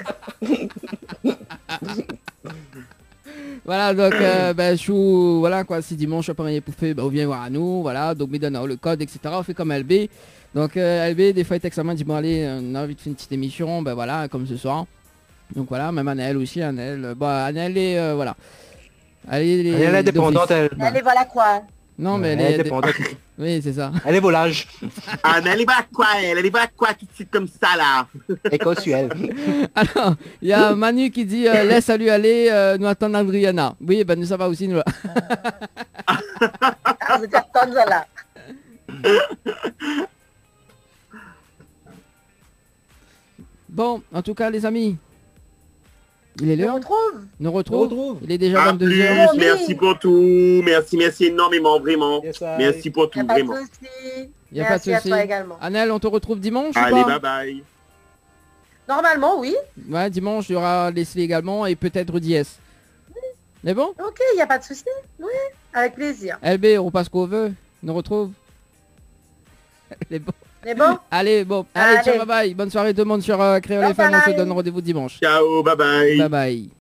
Voilà, donc voilà quoi, si dimanche après pouffé, on vient voir à nous, voilà, donc me donne le code, etc. On fait comme LB. Donc LB, des fois il examen dit bon allez, on a envie de faire une petite émission, ben voilà, comme ce soir. Donc voilà, même Anaël aussi, Anaël, Anaël est voilà. Elle Elle est indépendante, elle. Allez, voilà quoi. Non mais Elle est indépendante. Oui, c'est ça. Elle est volage. Ah, mais elle est pas quoi, elle est pas quoi tout de suite comme ça, là. Écossue. Alors, il y a Manu qui dit laisse à lui aller, nous attendons Adriana. Oui, ben nous ça va aussi nous. Ah, vous êtes attendre là. Bon, en tout cas les amis, il est On l'heure. retrouve. Nous On retrouve. retrouve. Il est déjà À plus, 22h. Oui. merci pour tout. Merci énormément, vraiment. Yes, I. Merci pour Il n'y tout, a pas de vraiment. souci. Y a pas de Merci à souci. toi également. Annelle, on te retrouve dimanche ou Allez, pas? bye bye. Normalement, oui. Ouais, dimanche, il y aura Leslie également et peut-être DS. Mais bon, Ok, il n'y a pas de souci. Oui, avec plaisir. LB, on passe qu'on veut. Nous retrouve. Elle est bon. Mais bon, Allez, bon. Allez, Allez. ciao, bye bye. Bonne soirée tout le monde sur Créole Bye FM. On se bye. donne rendez-vous dimanche. Ciao, bye bye. Bye bye.